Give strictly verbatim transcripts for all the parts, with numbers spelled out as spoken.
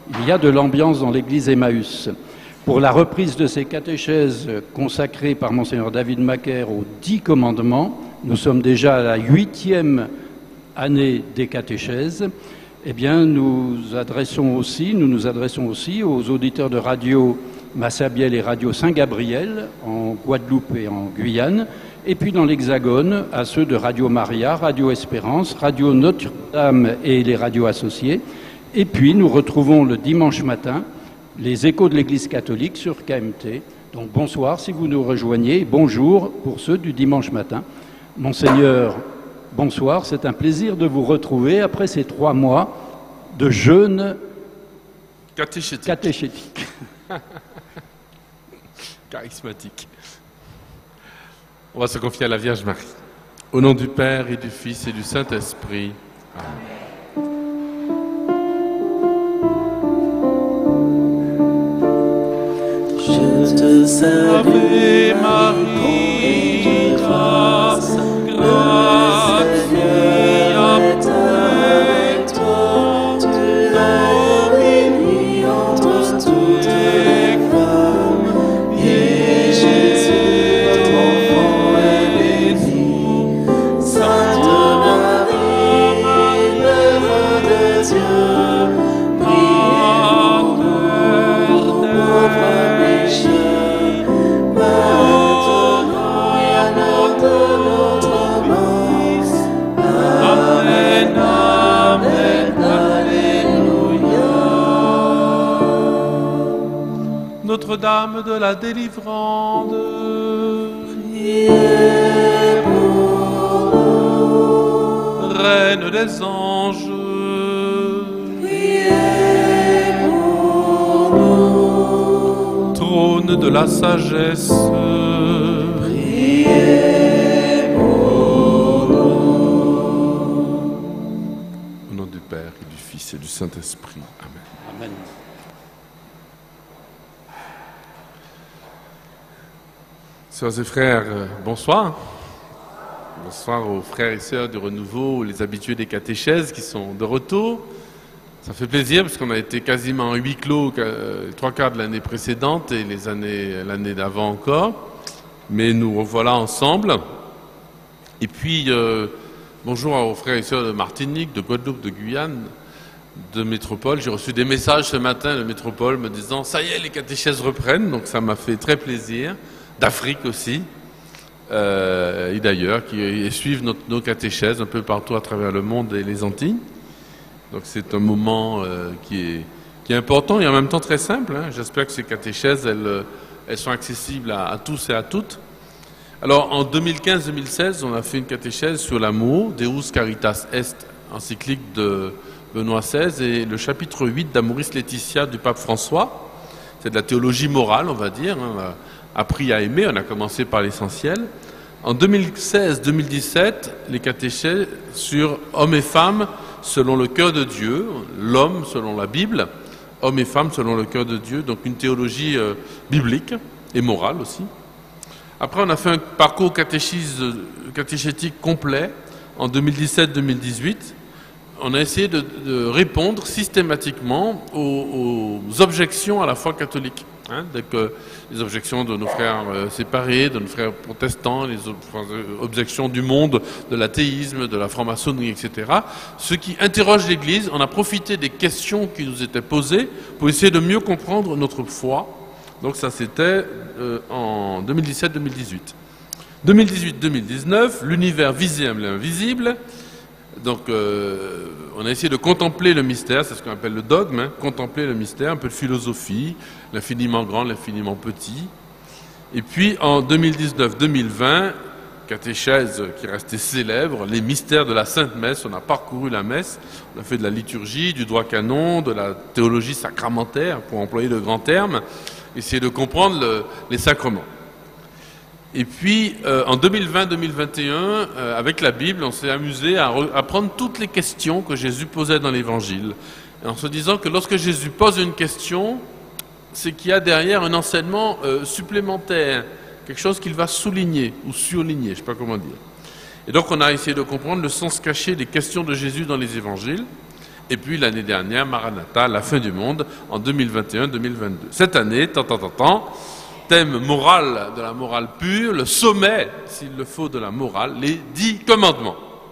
il y a de l'ambiance dans l'église Emmaüs. Pour la reprise de ces catéchèses consacrées par Monseigneur David Macaire aux dix commandements, nous sommes déjà à la huitième année des catéchèses. Eh bien, nous adressons aussi, nous nous adressons aussi aux auditeurs de radio Massabielle et radio Saint-Gabriel en Guadeloupe et en Guyane, et puis dans l'Hexagone à ceux de Radio Maria, Radio Espérance, Radio Notre-Dame et les radios associées. Et puis nous retrouvons le dimanche matin les échos de l'Église catholique sur K M T. Donc bonsoir si vous nous rejoignez, bonjour pour ceux du dimanche matin. Monseigneur, bonsoir, c'est un plaisir de vous retrouver après ces trois mois de jeûne catéchétique. catéchétique. Charismatique. On va se confier à la Vierge Marie. Au nom du Père et du Fils et du Saint-Esprit. Amen. Je te salue, Marie, grâce, grâce, est avec toi, tu es bénie entre toutes les femmes, et Jésus, ton enfant, est béni. Sainte Marie, Mère de Dieu, prie pour nous pauvres pécheurs, maintenant et à l'heure de notre mort. Amen, amen, alléluia. Notre-Dame de la délivrande, Priez pour nous. Reine des anges, Priez pour nous. Trône de la sagesse, Priez pour nous. au nom du Père et du Fils et du Saint-Esprit. Amen. Amen. Sœurs et frères, euh, bonsoir. Bonsoir aux frères et sœurs du Renouveau, les habitués des catéchèses qui sont de retour. Ça fait plaisir parce qu'on a été quasiment en huis clos euh, les trois quarts de l'année précédente et les années, l'année d'avant encore. Mais nous revoilà ensemble. Et puis, euh, bonjour aux frères et sœurs de Martinique, de Guadeloupe, de Guyane, de Métropole. J'ai reçu des messages ce matin de Métropole me disant « ça y est, les catéchèses reprennent ». Donc ça m'a fait très plaisir. D'Afrique aussi, euh, et d'ailleurs, qui suivent notre, nos catéchèses un peu partout à travers le monde et les Antilles. Donc c'est un moment euh, qui, est, qui est important et en même temps très simple. Hein. J'espère que ces catéchèses, elles, elles sont accessibles à, à tous et à toutes. Alors en deux mille quinze deux mille seize, on a fait une catéchèse sur l'amour, Deus Caritas Est, encyclique de Benoît seize, et le chapitre huit d'Amoris Laetitia du pape François. C'est de la théologie morale, on va dire, hein. Appris à aimer, on a commencé par l'essentiel. En deux mille seize deux mille dix-sept, les catéchèses sur hommes et femmes selon le cœur de Dieu, l'homme selon la Bible, hommes et femmes selon le cœur de Dieu, donc une théologie euh, biblique et morale aussi. Après, on a fait un parcours catéchétique complet en deux mille dix-sept deux mille dix-huit. On a essayé de, de répondre systématiquement aux, aux objections à la foi catholique. Hein, donc, euh, les objections de nos frères euh, séparés, de nos frères protestants, les objections du monde, de l'athéisme, de la franc-maçonnerie, et cetera. Ce qui interroge l'Église, on a profité des questions qui nous étaient posées pour essayer de mieux comprendre notre foi. Donc ça, c'était euh, en deux mille dix-sept deux mille dix-huit. deux mille dix-huit deux mille dix-neuf, l'univers visible et invisible. Donc, euh, on a essayé de contempler le mystère, c'est ce qu'on appelle le dogme, hein, contempler le mystère, un peu de philosophie, l'infiniment grand, l'infiniment petit. Et puis, en deux mille dix-neuf deux mille vingt, catéchèse qui restait célèbre, les mystères de la Sainte Messe, on a parcouru la messe, on a fait de la liturgie, du droit canon, de la théologie sacramentaire, pour employer le grand terme, essayer de comprendre le, les sacrements. Et puis, euh, en deux mille vingt deux mille vingt et un, euh, avec la Bible, on s'est amusé à, à prendre toutes les questions que Jésus posait dans l'Évangile. En se disant que lorsque Jésus pose une question, c'est qu'il y a derrière un enseignement euh, supplémentaire, quelque chose qu'il va souligner ou surligner, je ne sais pas comment dire. Et donc, on a essayé de comprendre le sens caché des questions de Jésus dans les Évangiles. Et puis l'année dernière, Maranatha, la fin du monde, en deux mille vingt et un deux mille vingt-deux. Cette année, tant, tant, tant, tant, thème moral, de la morale pure, le sommet, s'il le faut, de la morale, les dix commandements.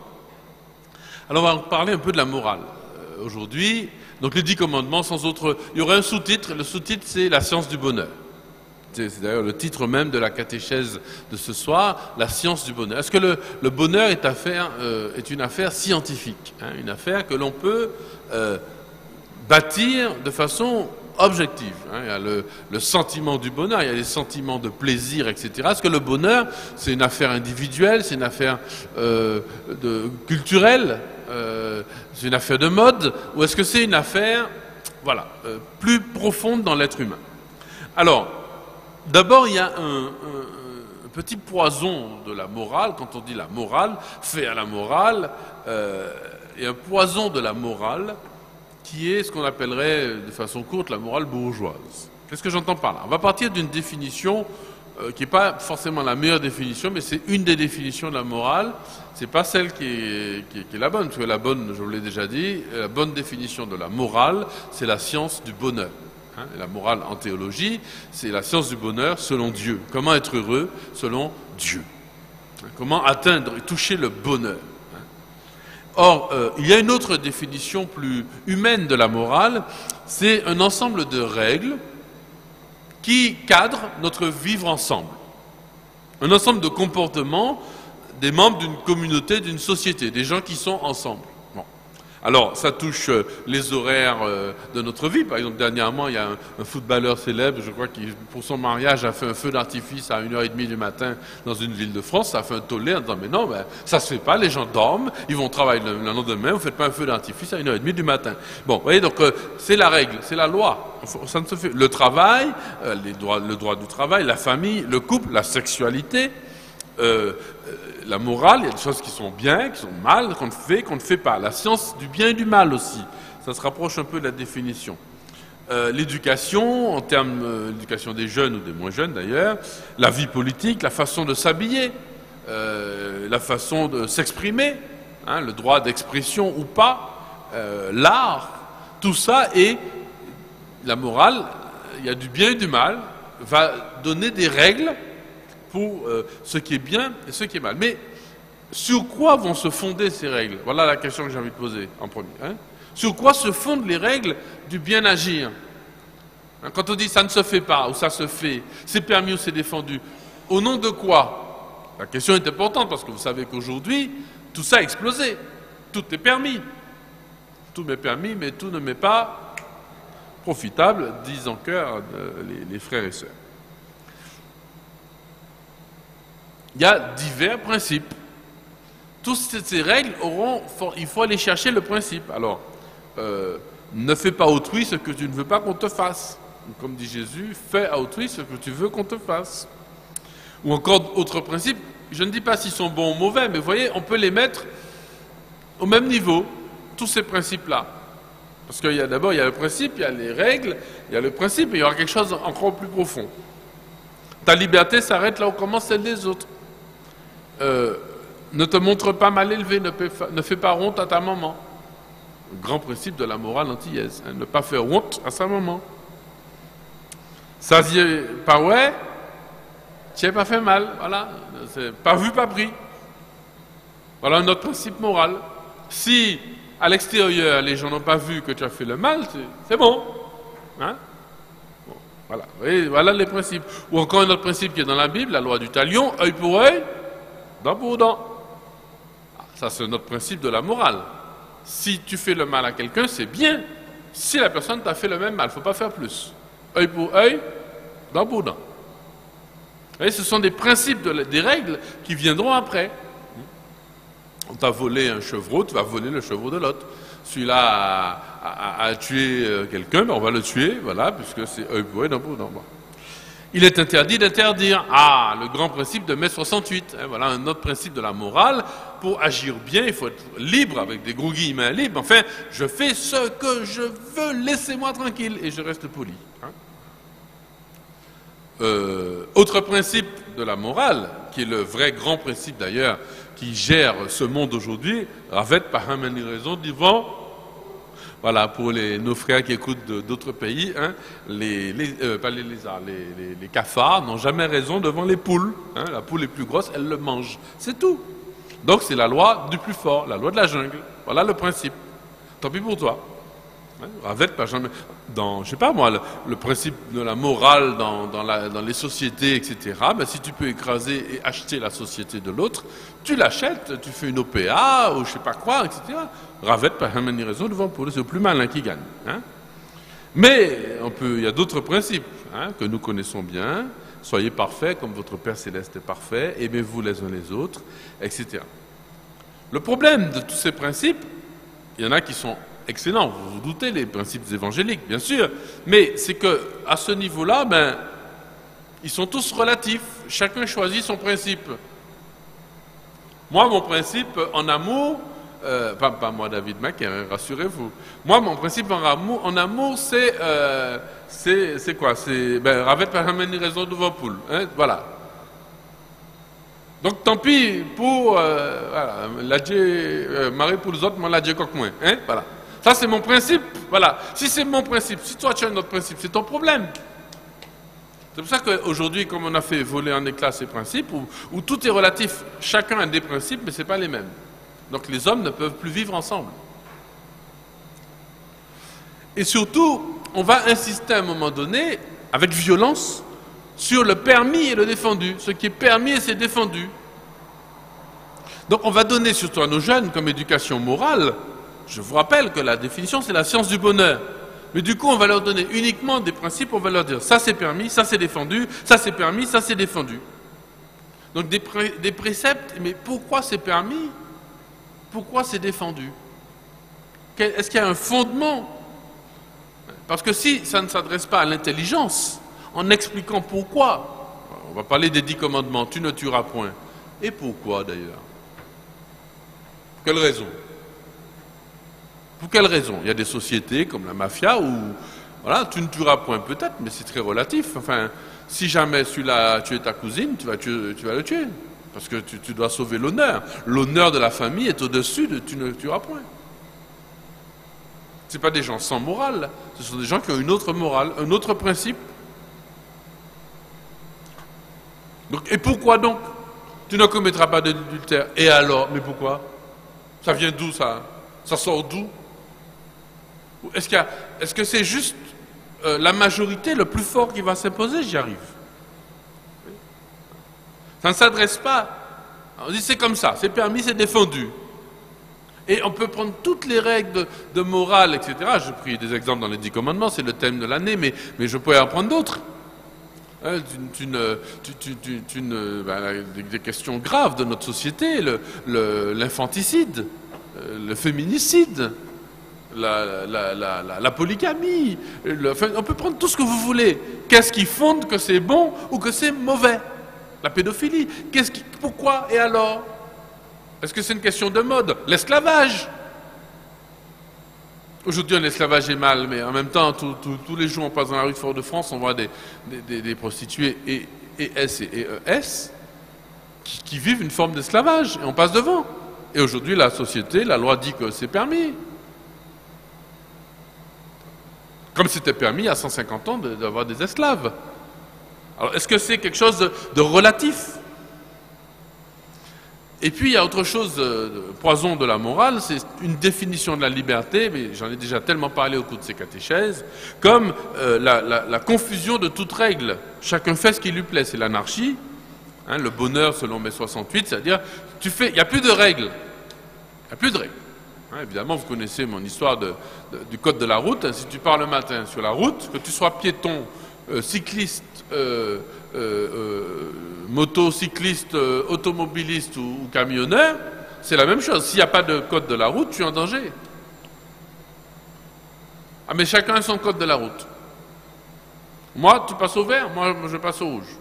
Alors on va parler un peu de la morale euh, aujourd'hui. Donc les dix commandements, sans autre... Il y aurait un sous-titre, le sous-titre c'est la science du bonheur. C'est d'ailleurs le titre même de la catéchèse de ce soir, la science du bonheur. Est-ce que le, le bonheur est, affaire, euh, est une affaire scientifique, hein, une affaire que l'on peut euh, bâtir de façon objective, hein. Il y a le, le sentiment du bonheur, il y a les sentiments de plaisir, et cetera. Est-ce que le bonheur, c'est une affaire individuelle, c'est une affaire euh, de, culturelle, euh, c'est une affaire de mode, ou est-ce que c'est une affaire, voilà, euh, plus profonde dans l'être humain? Alors, d'abord, il y a un, un, un petit poison de la morale. Quand on dit la morale, fait à la morale, euh, il y a un poison de la morale qui est ce qu'on appellerait de façon courte la morale bourgeoise. Qu'est-ce que j'entends par là? On va partir d'une définition euh, qui n'est pas forcément la meilleure définition, mais c'est une des définitions de la morale. C'est pas celle qui est, qui, est, qui est la bonne, parce que la bonne, je vous l'ai déjà dit, la bonne définition de la morale, c'est la science du bonheur. Hein, la morale en théologie, c'est la science du bonheur selon Dieu. Comment être heureux selon Dieu. Hein, comment atteindre et toucher le bonheur. Hein. Or, euh, il y a une autre définition plus humaine de la morale, c'est un ensemble de règles qui cadrent notre vivre ensemble. Un ensemble de comportements des membres d'une communauté, d'une société, des gens qui sont ensemble. Alors, ça touche euh, les horaires euh, de notre vie. Par exemple, dernièrement, il y a un, un footballeur célèbre, je crois qu'il, pour son mariage, a fait un feu d'artifice à une heure trente du matin dans une ville de France. Ça a fait un tollé en disant, mais non, ben, ça se fait pas, les gens dorment, ils vont travailler le, le lendemain, vous faites pas un feu d'artifice à une heure trente du matin. Bon, vous voyez, donc, euh, c'est la règle, c'est la loi. Ça ne se fait. Le travail, euh, les droits, le droit du travail, la famille, le couple, la sexualité, euh, la morale, il y a des choses qui sont bien, qui sont mal, qu'on fait, qu'on ne fait pas. La science du bien et du mal aussi, ça se rapproche un peu de la définition. Euh, l'éducation, en termes euh, d'éducation des jeunes ou des moins jeunes d'ailleurs, la vie politique, la façon de s'habiller, euh, la façon de s'exprimer, hein, le droit d'expression ou pas, euh, l'art, tout ça, et la morale, il y a du bien et du mal, va donner des règles pour euh, ce qui est bien et ce qui est mal. Mais sur quoi vont se fonder ces règles? Voilà la question que j'ai envie de poser en premier. Hein. Sur quoi se fondent les règles du bien agir? Hein, quand on dit ça ne se fait pas ou ça se fait, c'est permis ou c'est défendu, au nom de quoi? La question est importante parce que vous savez qu'aujourd'hui, tout ça a explosé. Tout est permis. Tout m'est permis, mais tout ne m'est pas profitable, disent en chœur les, les frères et sœurs. Il y a divers principes. Toutes ces règles auront, il faut aller chercher le principe. Alors, euh, ne fais pas à autrui ce que tu ne veux pas qu'on te fasse. Comme dit Jésus, fais à autrui ce que tu veux qu'on te fasse. Ou encore, autre principe, je ne dis pas s'ils sont bons ou mauvais, mais vous voyez, on peut les mettre au même niveau, tous ces principes-là. Parce qu'il y a d'abord, il y a le principe, il y a les règles, il y a le principe, et il y aura quelque chose encore plus profond. Ta liberté s'arrête là où commence celle des autres. Euh, ne te montre pas mal élevé, ne, ne fais pas honte à ta maman. Le grand principe de la morale antillaise, hein, ne pas faire honte à sa maman. Ça dit pas ouais, tu n'as pas fait mal, voilà, c'est pas vu, pas pris. Voilà un autre principe moral. Si à l'extérieur les gens n'ont pas vu que tu as fait le mal, c'est bon. Hein? Bon, voilà. Et voilà les principes. Ou encore un autre principe qui est dans la Bible, la loi du talion, œil pour œil, dent pour dent. Ça, c'est notre principe de la morale. Si tu fais le mal à quelqu'un, c'est bien. Si la personne t'a fait le même mal, il ne faut pas faire plus. Œil pour œil, dent pour dent. Et ce sont des principes, de, des règles qui viendront après. On t'a volé un chevreau, tu vas voler le chevreau de l'autre. Celui-là a, a, a tué quelqu'un, ben on va le tuer, voilà, puisque c'est œil pour œil, dent pour dent. Bon. Il est interdit d'interdire. Ah, le grand principe de mai soixante-huit. Hein, voilà un autre principe de la morale. Pour agir bien, il faut être libre, avec des gros guillemets libres. Enfin, je fais ce que je veux, laissez-moi tranquille, et je reste poli. Hein. Euh, autre principe de la morale, qui est le vrai grand principe d'ailleurs, qui gère ce monde aujourd'hui, Ravet par une raison disant voilà, pour les, nos frères qui écoutent d'autres pays, hein, les, les, euh, pas les lézards, les, les, les cafards n'ont jamais raison devant les poules. Hein, la poule est plus grosse, elle le mange. C'est tout. Donc c'est la loi du plus fort, la loi de la jungle. Voilà le principe. Tant pis pour toi. Hein, Ravet, pas jamais. Dans, je sais pas moi, le, le principe de la morale dans, dans, la, dans les sociétés, et cetera. Ben, si tu peux écraser et acheter la société de l'autre, tu l'achètes, tu fais une O P A ou je sais pas quoi, et cetera. Ravet, pas jamais ni raison devant pour c'est le plus malin qui gagne. Hein. Mais on peut, il y a d'autres principes hein, que nous connaissons bien. Soyez parfaits comme votre Père Céleste est parfait, aimez-vous les uns les autres, et cetera. Le problème de tous ces principes, il y en a qui sont excellents, vous vous doutez, les principes évangéliques, bien sûr, mais c'est que à ce niveau-là, ben, ils sont tous relatifs, chacun choisit son principe. Moi, mon principe en amour, euh, pas, pas moi David Macaire, hein, rassurez-vous, moi, mon principe en amour, en amour c'est... Euh, C'est quoi? C'est ben, Ravet pas jamais ni raison devant poule. Hein, voilà. Donc tant pis pour euh, voilà, la euh, Marie pour les autres, moi la Dieu coque moins. Hein, voilà. Ça c'est mon principe. Voilà. Si c'est mon principe, si toi tu as un autre principe, c'est ton problème. C'est pour ça qu'aujourd'hui, comme on a fait voler en éclats ces principes, où, où tout est relatif, chacun a des principes, mais ce n'est pas les mêmes. Donc les hommes ne peuvent plus vivre ensemble. Et surtout, on va insister à un moment donné, avec violence, sur le permis et le défendu. Ce qui est permis et c'est défendu. Donc on va donner surtout à nos jeunes comme éducation morale, je vous rappelle que la définition c'est la science du bonheur. Mais du coup on va leur donner uniquement des principes, on va leur dire ça c'est permis, ça c'est défendu, ça c'est permis, ça c'est défendu. Donc des, pré des préceptes, mais pourquoi c'est permis? Pourquoi c'est défendu? Est-ce qu'il y a un fondement? Parce que si ça ne s'adresse pas à l'intelligence, en expliquant pourquoi, on va parler des dix commandements, tu ne tueras point. Et pourquoi d'ailleurs? Quelle raison? Pour quelle raison? Il y a des sociétés comme la mafia où, voilà, tu ne tueras point peut-être, mais c'est très relatif. Enfin, si jamais celui-là a tué ta cousine, tu vas, tuer, tu vas le tuer. Parce que tu, tu dois sauver l'honneur. L'honneur de la famille est au-dessus de tu ne tueras point. Ce ne sont pas des gens sans morale, ce sont des gens qui ont une autre morale, un autre principe. Donc, et pourquoi donc? Tu ne commettras pas d'adultère. Et alors? Mais pourquoi? Ça vient d'où ça? Ça sort d'où? Est-ce qu'il y a, est-ce que c'est juste euh, la majorité, le plus fort qui va s'imposer? J'y arrive. Ça ne s'adresse pas. On dit c'est comme ça, c'est permis, c'est défendu. Et on peut prendre toutes les règles de, de morale, et cetera. J'ai pris des exemples dans les dix commandements, c'est le thème de l'année, mais, mais je pourrais en prendre d'autres. Hein, tu, tu, tu, tu, tu, ben, des, des questions graves de notre société, l'infanticide, le, le, le féminicide, la, la, la, la, la polygamie. Le, enfin, on peut prendre tout ce que vous voulez. Qu'est-ce qui fonde que c'est bon ou que c'est mauvais? La pédophilie. Qu'est-ce qui, pourquoi et alors? Est-ce que c'est une question de mode? L'esclavage. Aujourd'hui, l'esclavage est mal, mais en même temps, tout, tout, tous les jours, on passe dans la rue de Fort-de-France, on voit des, des, des, des prostituées et, et S et E S qui, qui vivent une forme d'esclavage, et on passe devant. Et aujourd'hui, la société, la loi dit que c'est permis. Comme c'était permis il y a cent cinquante ans d'avoir des esclaves. Alors, est-ce que c'est quelque chose de, de relatif? Et puis, il y a autre chose, euh, poison de la morale, c'est une définition de la liberté, mais j'en ai déjà tellement parlé au cours de ces catéchèses, comme euh, la, la, la confusion de toute règle. Chacun fait ce qui lui plaît, c'est l'anarchie. Hein, le bonheur, selon mai soixante-huit, c'est-à-dire, tu fais, il n'y a plus de règles. Il n'y a plus de règles. Hein, évidemment, vous connaissez mon histoire de, de, du code de la route. Hein, si tu pars le matin sur la route, que tu sois piéton, euh, cycliste, euh, euh, euh, motocycliste, euh, automobiliste ou, ou camionneur, c'est la même chose. S'il n'y a pas de code de la route, tu es en danger. Ah, mais chacun a son code de la route. Moi, tu passes au vert, moi, je passe au rouge.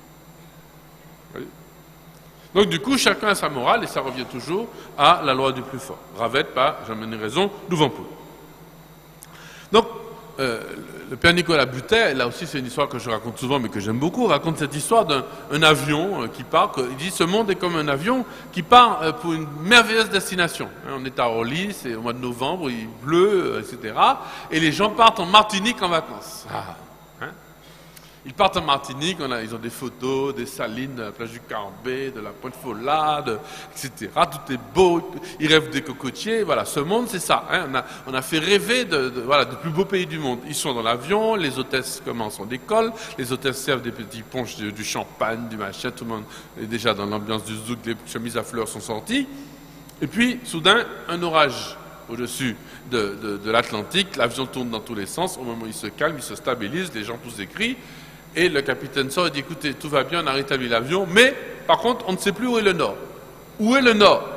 Donc, du coup, chacun a sa morale et ça revient toujours à la loi du plus fort. Ravet, pas, jamais une raison, nous vont plus. Donc, euh, le père Nicolas Butet, là aussi c'est une histoire que je raconte souvent mais que j'aime beaucoup, raconte cette histoire d'un un avion euh, qui part, que, il dit ce monde est comme un avion qui part euh, pour une merveilleuse destination. Hein, on est à Orly, c'est au mois de novembre, il pleut, euh, et cetera. Et les gens partent en Martinique en vacances. Ah, hein. Ils partent en Martinique, on a, ils ont des photos, des salines, de la plage du Carbet, de la Pointe Follade, et cetera. Tout est beau, ils rêvent des cocotiers. Voilà, ce monde, c'est ça. Hein. On, a, on a fait rêver de, de, voilà, du plus beau pays du monde. Ils sont dans l'avion, les hôtesses commencent en décolle, les hôtesses servent des petits punchs, du, du champagne, du machin, tout le monde est déjà dans l'ambiance du zouk, les chemises à fleurs sont sorties. Et puis, soudain, un orage au-dessus de, de, de l'Atlantique, l'avion tourne dans tous les sens, au moment où il se calme, il se stabilise, les gens tous écrient. Et le capitaine sort et dit, écoutez, tout va bien, on a rétabli l'avion, mais par contre, on ne sait plus où est le nord. Où est le nord?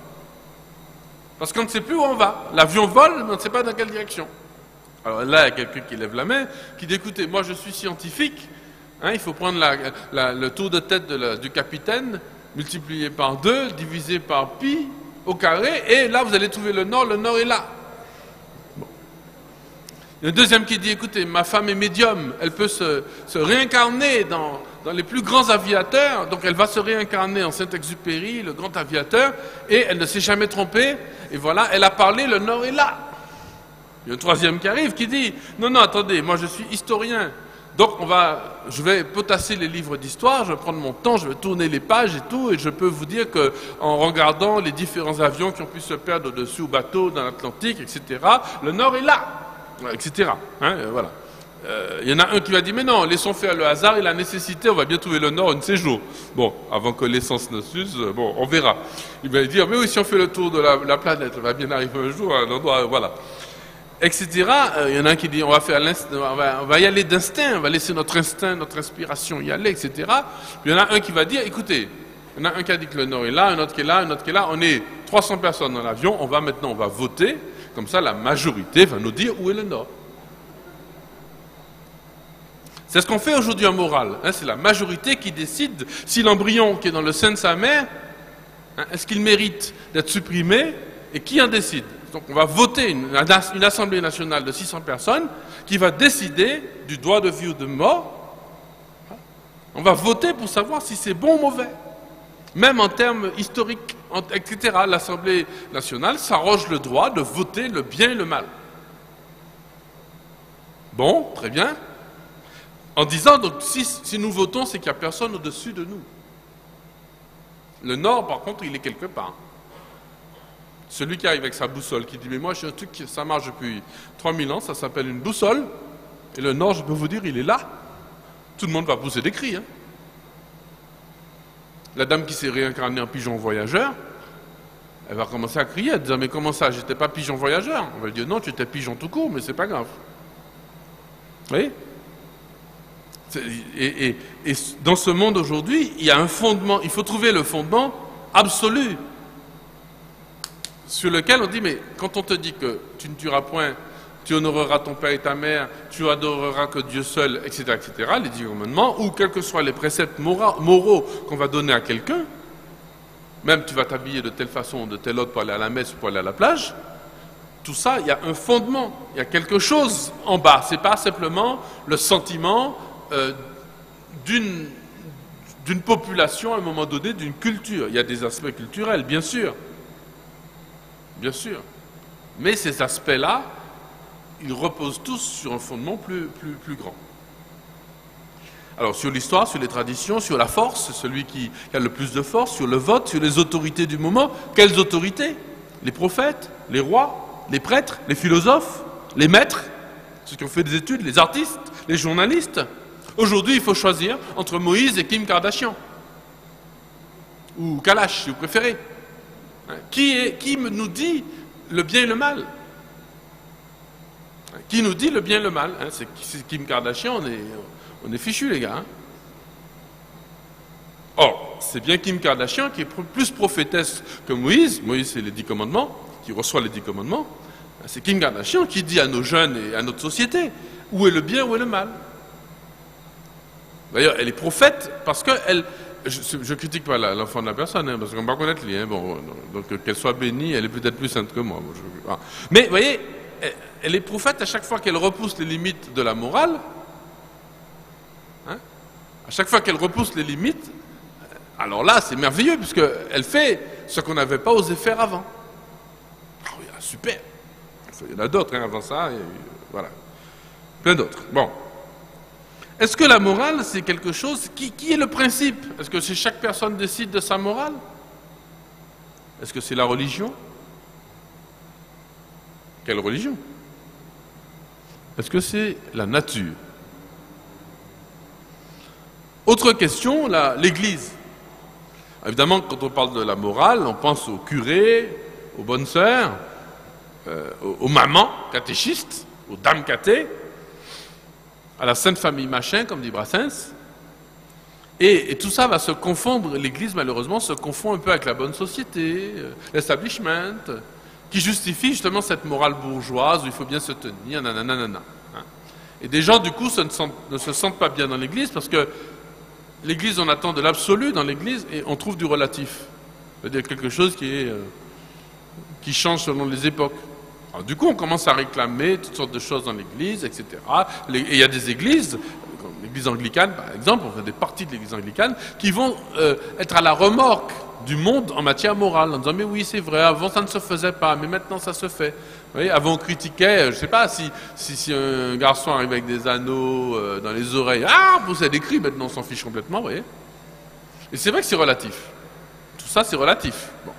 Parce qu'on ne sait plus où on va. L'avion vole, mais on ne sait pas dans quelle direction. Alors là, il y a quelqu'un qui lève la main, qui dit, écoutez, moi je suis scientifique, hein, il faut prendre la, la, le tour de tête de la, du capitaine, multiplié par deux, divisé par pi, au carré, et là vous allez trouver le nord, le nord est là. Il y a un deuxième qui dit, écoutez, ma femme est médium, elle peut se, se réincarner dans, dans les plus grands aviateurs, donc elle va se réincarner en Saint-Exupéry, le grand aviateur, et elle ne s'est jamais trompée, et voilà, elle a parlé, le nord est là. Il y a un troisième qui arrive qui dit, non, non, attendez, moi je suis historien, donc on va, je vais potasser les livres d'histoire, je vais prendre mon temps, je vais tourner les pages et tout, et je peux vous dire qu'en regardant les différents avions qui ont pu se perdre au-dessus au bateau, dans l'Atlantique, et cetera, le nord est là. et cetera. Hein, euh, voilà. Il euh, y en a un qui va dire, mais non, laissons faire le hasard et la nécessité, on va bien trouver le nord un de ces jours. Bon, avant que l'essence ne s'use, bon, on verra. Il va dire, mais oui, si on fait le tour de la, la planète, on va bien arriver un jour à un endroit, voilà. Etc. Il euh, y en a un qui dit, on va, faire on va, on va y aller d'instinct, on va laisser notre instinct, notre inspiration y aller, et cetera. Puis il y en a un qui va dire, écoutez, il y en a un qui a dit que le nord est là, un autre qui est là, un autre qui est là, on est trois cents personnes dans l'avion, on va maintenant, on va voter. Comme ça, la majorité va nous dire où est le nord. C'est ce qu'on fait aujourd'hui en morale. Hein, c'est la majorité qui décide si l'embryon qui est dans le sein de sa mère, hein, est-ce qu'il mérite d'être supprimé et qui en décide. Donc on va voter une, une assemblée nationale de six cents personnes qui va décider du droit de vie ou de mort. On va voter pour savoir si c'est bon ou mauvais. Même en termes historiques, et cetera. L'Assemblée nationale s'arroge le droit de voter le bien et le mal. Bon, très bien. En disant, donc, si, si nous votons, c'est qu'il n'y a personne au-dessus de nous. Le nord, par contre, il est quelque part. Celui qui arrive avec sa boussole, qui dit, mais moi, j'ai un truc, ça marche depuis trois mille ans, ça s'appelle une boussole, et le nord, je peux vous dire, il est là. Tout le monde va pousser des cris, hein. La dame qui s'est réincarnée en pigeon voyageur, elle va commencer à crier, elle dit, mais comment ça, j'étais pas pigeon voyageur? On va lui dire, non, tu étais pigeon tout court, mais c'est pas grave. Vous voyez? Et, et, et dans ce monde aujourd'hui, il y a un fondement, il faut trouver le fondement absolu sur lequel on dit, mais quand on te dit que tu ne tueras point, tu honoreras ton père et ta mère, tu adoreras que Dieu seul, et cetera, et cetera, les dix commandements, ou quels que soient les préceptes moraux qu'on va donner à quelqu'un, même tu vas t'habiller de telle façon, de telle autre pour aller à la messe ou pour aller à la plage, tout ça, il y a un fondement, il y a quelque chose en bas. C'est pas simplement le sentiment euh, d'une d'une population à un moment donné, d'une culture. Il y a des aspects culturels, bien sûr, bien sûr, mais ces aspects-là, ils reposent tous sur un fondement plus, plus, plus grand. Alors, sur l'histoire, sur les traditions, sur la force, celui qui a le plus de force, sur le vote, sur les autorités du moment. Quelles autorités? Les prophètes, les rois, les prêtres, les philosophes, les maîtres, ceux qui ont fait des études, les artistes, les journalistes. Aujourd'hui, il faut choisir entre Moïse et Kim Kardashian. Ou Kalash, si vous préférez. Qui, est, qui nous dit le bien et le mal? Qui nous dit le bien et le mal, hein? C'est Kim Kardashian, on est, on est fichus les gars. Hein? Or, c'est bien Kim Kardashian qui est plus prophétesse que Moïse. Moïse, c'est les dix commandements, qui reçoit les dix commandements. C'est Kim Kardashian qui dit à nos jeunes et à notre société où est le bien, où est le mal. D'ailleurs, elle est prophète parce qu'elle... Je ne critique pas l'enfant de la personne, hein, parce qu'on va connaître lui. Hein, bon, donc qu'elle soit bénie, elle est peut-être plus sainte que moi. moi je, ah. Mais, vous voyez, et, et les prophètes, à chaque fois qu'elles repoussent les limites de la morale, hein, à chaque fois qu'elles repoussent les limites, alors là, c'est merveilleux, puisqu'elle fait ce qu'on n'avait pas osé faire avant. Oh, oui, super. Il y en a d'autres, hein, avant ça, il y a eu, voilà. Plein d'autres. Bon. Est-ce que la morale, c'est quelque chose... Qui, qui est le principe? Est-ce que c'est chaque personne décide de sa morale? Est-ce que c'est la religion? Quelle religion? Est-ce que c'est la nature? Autre question, la, l'Église. Évidemment, quand on parle de la morale, on pense aux curés, aux bonnes sœurs, euh, aux, aux mamans catéchistes, aux dames cathées, à la Sainte Famille machin, comme dit Brassens. Et, et tout ça va se confondre, l'Église malheureusement se confond un peu avec la bonne société, euh, l'establishment, qui justifie justement cette morale bourgeoise où il faut bien se tenir, nanana, nanana. Hein. Et des gens du coup se ne, sentent, ne se sentent pas bien dans l'Église parce que l'Église, on attend de l'absolu dans l'Église et on trouve du relatif. C'est-à-dire quelque chose qui, est, euh, qui change selon les époques. Alors, du coup, on commence à réclamer toutes sortes de choses dans l'Église, et cetera. Les, et il y a des églises, comme l'Église anglicane par exemple, on fait des parties de l'Église anglicane, qui vont euh, être à la remorque du monde en matière morale, en disant mais oui c'est vrai, avant ça ne se faisait pas, mais maintenant ça se fait. Vous voyez, avant on critiquait, je ne sais pas, si, si, si un garçon arrive avec des anneaux euh, dans les oreilles, ah, on poussait des cris, maintenant on s'en fiche complètement, vous voyez. Et c'est vrai que c'est relatif. Tout ça c'est relatif. Bon.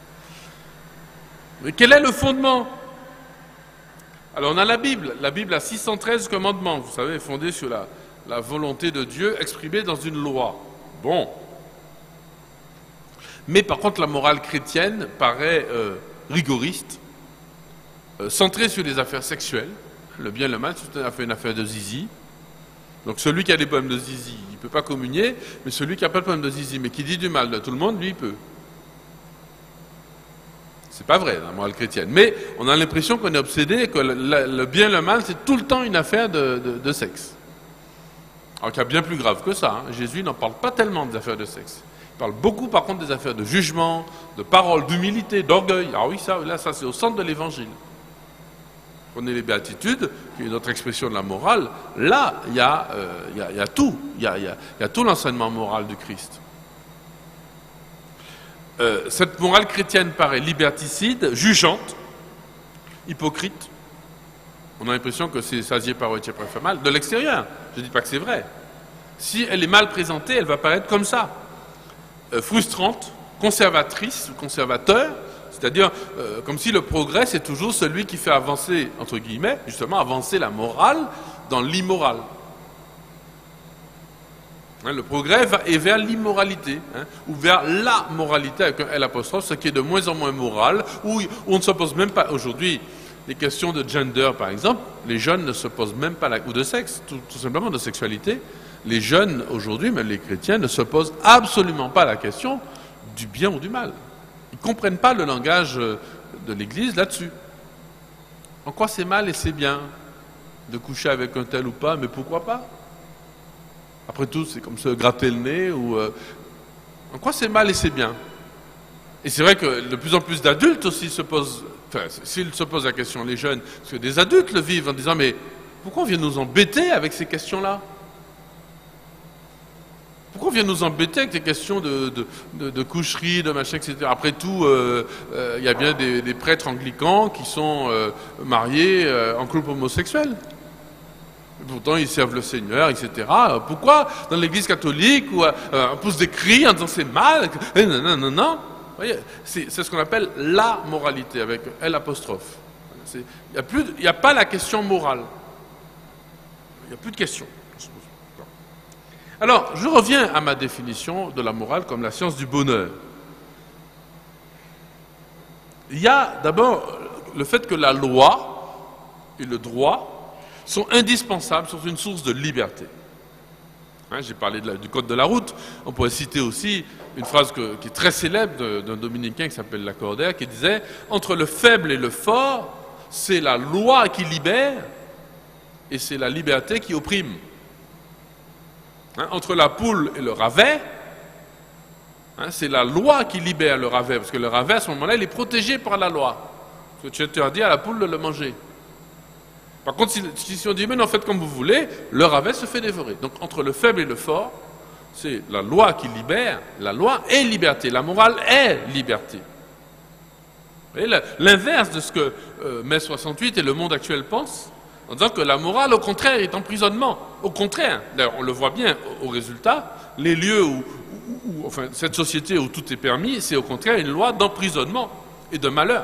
Mais quel est le fondement? Alors on a la Bible, la Bible a six cent treize commandements, vous savez, fondée sur la, la volonté de Dieu exprimée dans une loi. Bon. Mais par contre la morale chrétienne paraît euh, rigoriste, euh, centrée sur les affaires sexuelles. Le bien et le mal, c'est une affaire de zizi. Donc celui qui a des problèmes de zizi, il ne peut pas communier, mais celui qui n'a pas de problème de zizi, mais qui dit du mal de tout le monde, lui, il peut. C'est pas vrai, la morale chrétienne. Mais on a l'impression qu'on est obsédé, que le, le bien et le mal, c'est tout le temps une affaire de, de, de sexe. Alors qu'il y a bien plus grave que ça. Hein. Jésus n'en parle pas tellement des affaires de sexe. Il parle beaucoup, par contre, des affaires de jugement, de parole, d'humilité, d'orgueil. Ah oui, ça, là, ça, c'est au centre de l'Évangile. Prenez les béatitudes, qui est une autre expression de la morale. Là, il y, euh, y, y a tout. Il y a, y, a, y a tout l'enseignement moral du Christ. Euh, cette morale chrétienne paraît liberticide, jugeante, hypocrite. On a l'impression que c'est sasier par oitié préfère mal. De l'extérieur, je ne dis pas que c'est vrai. Si elle est mal présentée, elle va paraître comme ça. Euh, frustrante, conservatrice ou conservateur, c'est-à-dire euh, comme si le progrès, c'est toujours celui qui fait avancer, entre guillemets, justement avancer la morale dans l'immoral. Hein, le progrès va, est vers l'immoralité, hein, ou vers la moralité avec un L apostrophe, ce qui est de moins en moins moral, où, où on ne se pose même pas, aujourd'hui, les questions de gender par exemple, les jeunes ne se posent même pas, la, ou de sexe, tout, tout simplement de sexualité, les jeunes aujourd'hui, même les chrétiens, ne se posent absolument pas la question du bien ou du mal. Ils ne comprennent pas le langage de l'Église là-dessus. En quoi c'est mal et c'est bien de coucher avec un tel ou pas, mais pourquoi pas? Après tout, c'est comme se gratter le nez ou... Euh, en quoi c'est mal et c'est bien? Et c'est vrai que de plus en plus d'adultes aussi se posent... Enfin, s'ils se posent la question, les jeunes, parce que des adultes le vivent en disant, mais pourquoi on vient nous embêter avec ces questions-là? Pourquoi on vient nous embêter avec des questions de, de, de, de coucherie, de machin, et cetera. Après tout, il euh, euh, y a bien des, des prêtres anglicans qui sont euh, mariés euh, en couple homosexuel. Pourtant, ils servent le Seigneur, et cetera. Pourquoi, dans l'Église catholique, où, euh, on pousse des cris en disant c'est mal, eh, non, non, non, non. Vous voyez, c'est, c'est ce qu'on appelle la moralité, avec L apostrophe. Il n'y a, a pas la question morale. Il n'y a plus de question. Alors, je reviens à ma définition de la morale comme la science du bonheur. Il y a d'abord le fait que la loi et le droit sont indispensables, sont une source de liberté. Hein, j'ai parlé de la, du code de la route. On pourrait citer aussi une phrase que, qui est très célèbre de, d'un dominicain qui s'appelle Lacordaire, qui disait « Entre le faible et le fort, c'est la loi qui libère et c'est la liberté qui opprime. » Hein, entre la poule et le ravet, hein, c'est la loi qui libère le ravet, parce que le ravet, à ce moment-là, il est protégé par la loi. Parce que tu interdis à la poule de le manger. Par contre, si, si on dit, mais non, faites comme vous voulez, le rabais se fait dévorer. Donc, entre le faible et le fort, c'est la loi qui libère. La loi est liberté. La morale est liberté. Vous voyez, l'inverse de ce que euh, mai soixante-huit et le monde actuel pensent, en disant que la morale, au contraire, est emprisonnement. Au contraire, d'ailleurs, on le voit bien au, au résultat, les lieux où, où, où, enfin, cette société où tout est permis, c'est au contraire une loi d'emprisonnement et de malheur.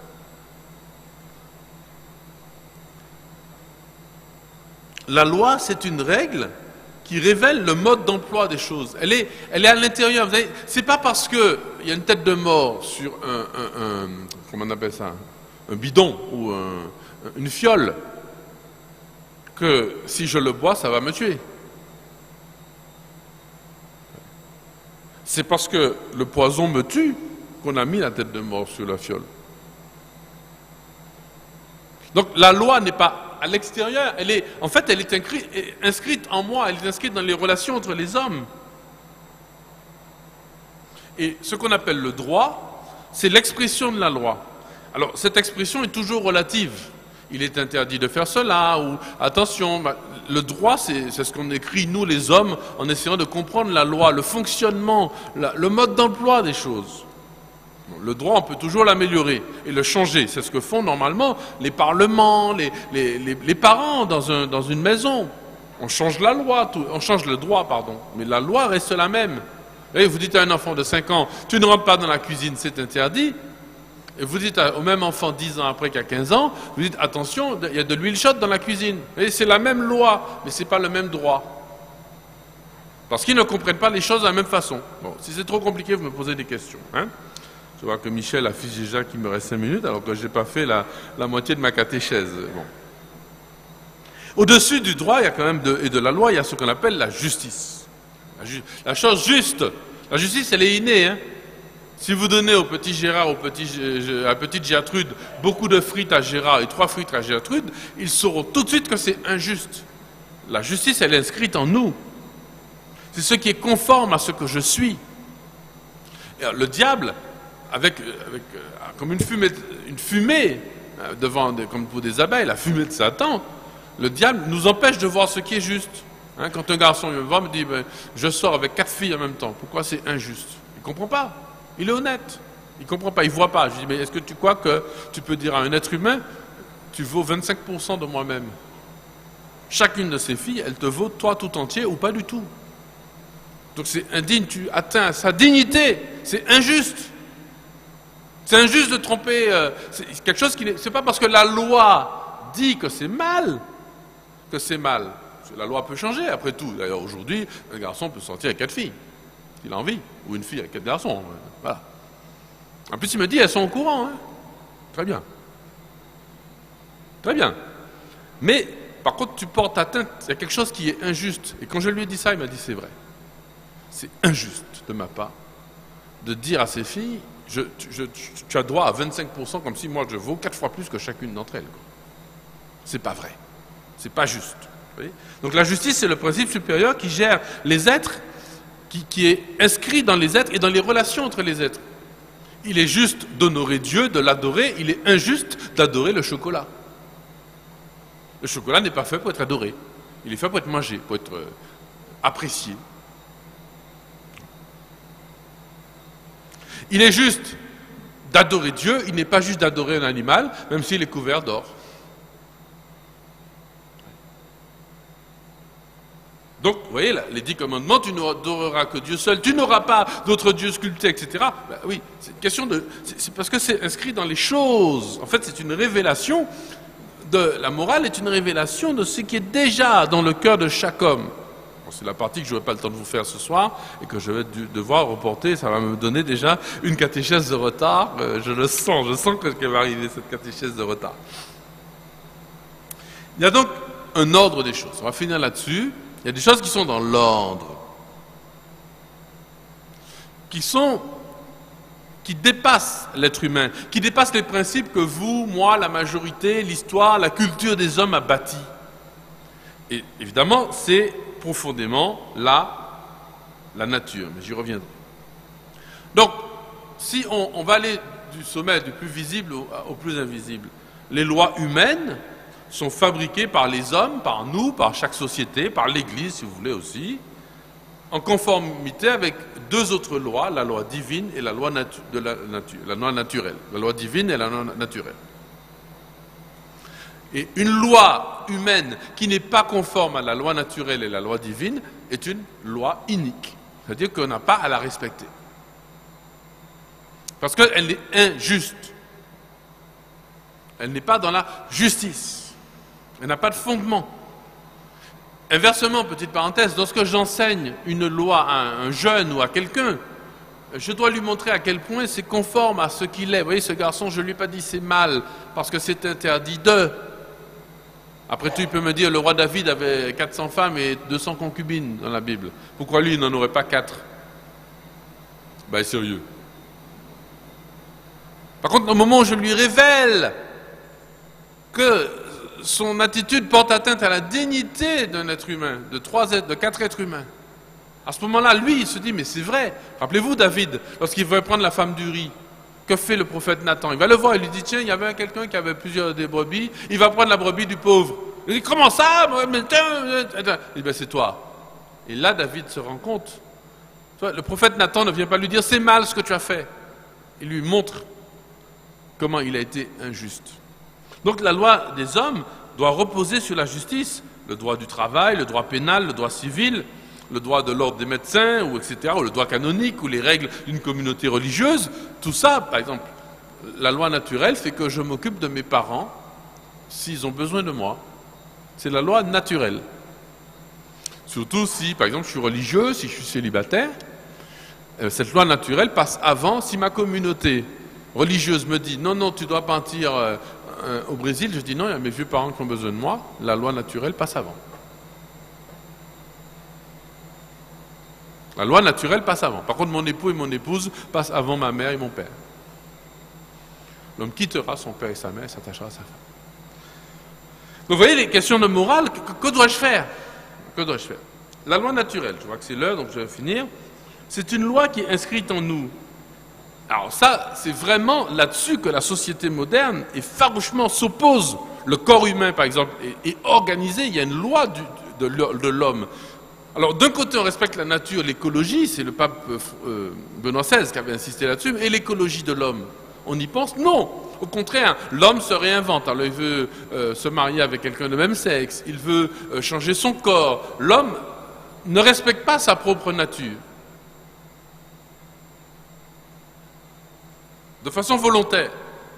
La loi, c'est une règle qui révèle le mode d'emploi des choses. Elle est, elle est à l'intérieur. C'est pas parce qu'il y a une tête de mort sur un, un, un comment on appelle ça, un bidon ou un, une fiole, que si je le bois, ça va me tuer. C'est parce que le poison me tue qu'on a mis la tête de mort sur la fiole. Donc la loi n'est pas à l'extérieur, elle est, en fait, elle est inscrite, inscrite en moi, elle est inscrite dans les relations entre les hommes. Et ce qu'on appelle le droit, c'est l'expression de la loi. Alors, cette expression est toujours relative. Il est interdit de faire cela, ou attention, le droit, c'est ce qu'on écrit, nous les hommes, en essayant de comprendre la loi, le fonctionnement, la, le mode d'emploi des choses. Le droit, on peut toujours l'améliorer et le changer. C'est ce que font normalement les parlements, les, les, les, les parents dans, un, dans une maison. On change la loi, tout, on change le droit, pardon, mais la loi reste la même. Et vous dites à un enfant de cinq ans, tu ne rentres pas dans la cuisine, c'est interdit. Et vous dites au même enfant dix ans après qu'à quinze ans, vous dites attention, il y a de l'huile chaude dans la cuisine. Et c'est la même loi, mais ce n'est pas le même droit. Parce qu'ils ne comprennent pas les choses de la même façon. Bon, si c'est trop compliqué, vous me posez des questions. Hein? Je vois que Michel affiche déjà qu'il me reste cinq minutes, alors que je n'ai pas fait la, la moitié de ma catéchèse. Bon. Au-dessus du droit il y a quand même de, et de la loi, il y a ce qu'on appelle la justice. La, ju la chose juste. La justice, elle est innée. Hein. Si vous donnez au petit Gérard, au petit, à la petite Gertrude, beaucoup de frites à Gérard et trois frites à Gertrude, ils sauront tout de suite que c'est injuste. La justice, elle est inscrite en nous. C'est ce qui est conforme à ce que je suis. Et le diable, avec, avec comme une fumée, une fumée devant, comme pour des abeilles, la fumée de Satan, le diable nous empêche de voir ce qui est juste. Hein, quand un garçon vient me voir, me dit ben, je sors avec quatre filles en même temps, pourquoi c'est injuste? Il ne comprend pas. Il est honnête. Il ne comprend pas, il ne voit pas. Je dis mais est-ce que tu crois que tu peux dire à un être humain, tu vaux vingt-cinq pour cent de moi-même? Chacune de ces filles, elle te vaut toi tout entier ou pas du tout. Donc c'est indigne, tu atteins sa dignité, c'est injuste. C'est injuste de tromper, euh, c'est quelque chose qui n'est... C'est pas parce que la loi dit que c'est mal, que c'est mal. La loi peut changer, après tout. D'ailleurs, aujourd'hui, un garçon peut sortir avec quatre filles, s'il a envie, ou une fille avec quatre garçons. Voilà. En plus, il me dit, elles sont au courant. Hein. Très bien. Très bien. Mais, par contre, tu portes atteinte, il y a quelque chose qui est injuste. Et quand je lui ai dit ça, il m'a dit, c'est vrai. C'est injuste de ma part de dire à ces filles, je, je, tu as droit à vingt-cinq pour cent comme si moi je vaux quatre fois plus que chacune d'entre elles. C'est pas vrai. C'est pas juste. Vous voyez ? Donc la justice, c'est le principe supérieur qui gère les êtres, qui, qui est inscrit dans les êtres et dans les relations entre les êtres. Il est juste d'honorer Dieu, de l'adorer, il est injuste d'adorer le chocolat. Le chocolat n'est pas fait pour être adoré. Il est fait pour être mangé, pour être euh, apprécié. Il est juste d'adorer Dieu, il n'est pas juste d'adorer un animal, même s'il est couvert d'or. Donc, vous voyez, là, les dix commandements, tu n'adoreras que Dieu seul, tu n'auras pas d'autres dieux sculptés, et cetera. Ben oui, c'est une question de... C'est parce que c'est inscrit dans les choses. En fait, c'est une révélation de... La morale est une révélation de ce qui est déjà dans le cœur de chaque homme. C'est la partie que je n'aurai pas le temps de vous faire ce soir et que je vais devoir reporter. Ça va me donner déjà une catéchèse de retard. Euh, je le sens, je sens qu'elle va arriver, cette catéchèse de retard. Il y a donc un ordre des choses. On va finir là-dessus. Il y a des choses qui sont dans l'ordre, qui sont, qui dépassent l'être humain, qui dépassent les principes que vous, moi, la majorité, l'histoire, la culture des hommes a bâtis. Et évidemment, c'est profondément la, la nature, mais j'y reviendrai. Donc, si on, on va aller du sommet du plus visible au, au plus invisible, les lois humaines sont fabriquées par les hommes, par nous, par chaque société, par l'Église, si vous voulez aussi, en conformité avec deux autres lois, la loi divine et la loi, natu de la, nature, la loi naturelle. La loi divine et la loi naturelle. Et une loi humaine qui n'est pas conforme à la loi naturelle et la loi divine est une loi inique. C'est-à-dire qu'on n'a pas à la respecter. Parce qu'elle est injuste. Elle n'est pas dans la justice. Elle n'a pas de fondement. Inversement, petite parenthèse, lorsque j'enseigne une loi à un jeune ou à quelqu'un, je dois lui montrer à quel point c'est conforme à ce qu'il est. Vous voyez, ce garçon, je ne lui ai pas dit c'est mal parce que c'est interdit de. Après tout, il peut me dire, le roi David avait quatre cents femmes et deux cents concubines dans la Bible. Pourquoi lui, il n'en aurait pas quatre? Ben, sérieux. Par contre, au moment où je lui révèle que son attitude porte atteinte à la dignité d'un être humain, de trois êtres, de quatre êtres humains, à ce moment-là, lui, il se dit, mais c'est vrai. Rappelez-vous David, lorsqu'il veut prendre la femme d'Uri, que fait le prophète Nathan? Il va le voir, il lui dit, tiens, il y avait quelqu'un qui avait plusieurs des brebis, il va prendre la brebis du pauvre. Il dit, comment ça? Il dit, ben c'est toi. Et là, David se rend compte. Le prophète Nathan ne vient pas lui dire, c'est mal ce que tu as fait. Il lui montre comment il a été injuste. Donc la loi des hommes doit reposer sur la justice, le droit du travail, le droit pénal, le droit civil, le droit de l'ordre des médecins, ou et cetera, ou le droit canonique, ou les règles d'une communauté religieuse. Tout ça, par exemple, la loi naturelle fait que je m'occupe de mes parents s'ils ont besoin de moi. C'est la loi naturelle. Surtout si, par exemple, je suis religieux, si je suis célibataire, cette loi naturelle passe avant. Si ma communauté religieuse me dit non, non, tu dois partir euh, euh, au Brésil, je dis non, il y a mes vieux parents qui ont besoin de moi, la loi naturelle passe avant. La loi naturelle passe avant. Par contre, mon époux et mon épouse passent avant ma mère et mon père. L'homme quittera son père et sa mère et s'attachera à sa femme. Donc vous voyez les questions de morale, que, que dois-je faire? Que dois-je faire? La loi naturelle, je vois que c'est l'heure, donc je vais finir. C'est une loi qui est inscrite en nous. Alors ça, c'est vraiment là-dessus que la société moderne et farouchement s'oppose. Le corps humain, par exemple, est, est organisé, il y a une loi du, de, de l'homme. Alors d'un côté, on respecte la nature, l'écologie, c'est le pape euh, Benoît seize qui avait insisté là-dessus, et l'écologie de l'homme, on y pense? Non. Au contraire, l'homme se réinvente. Alors il veut euh, se marier avec quelqu'un de même sexe, il veut euh, changer son corps. L'homme ne respecte pas sa propre nature. De façon volontaire.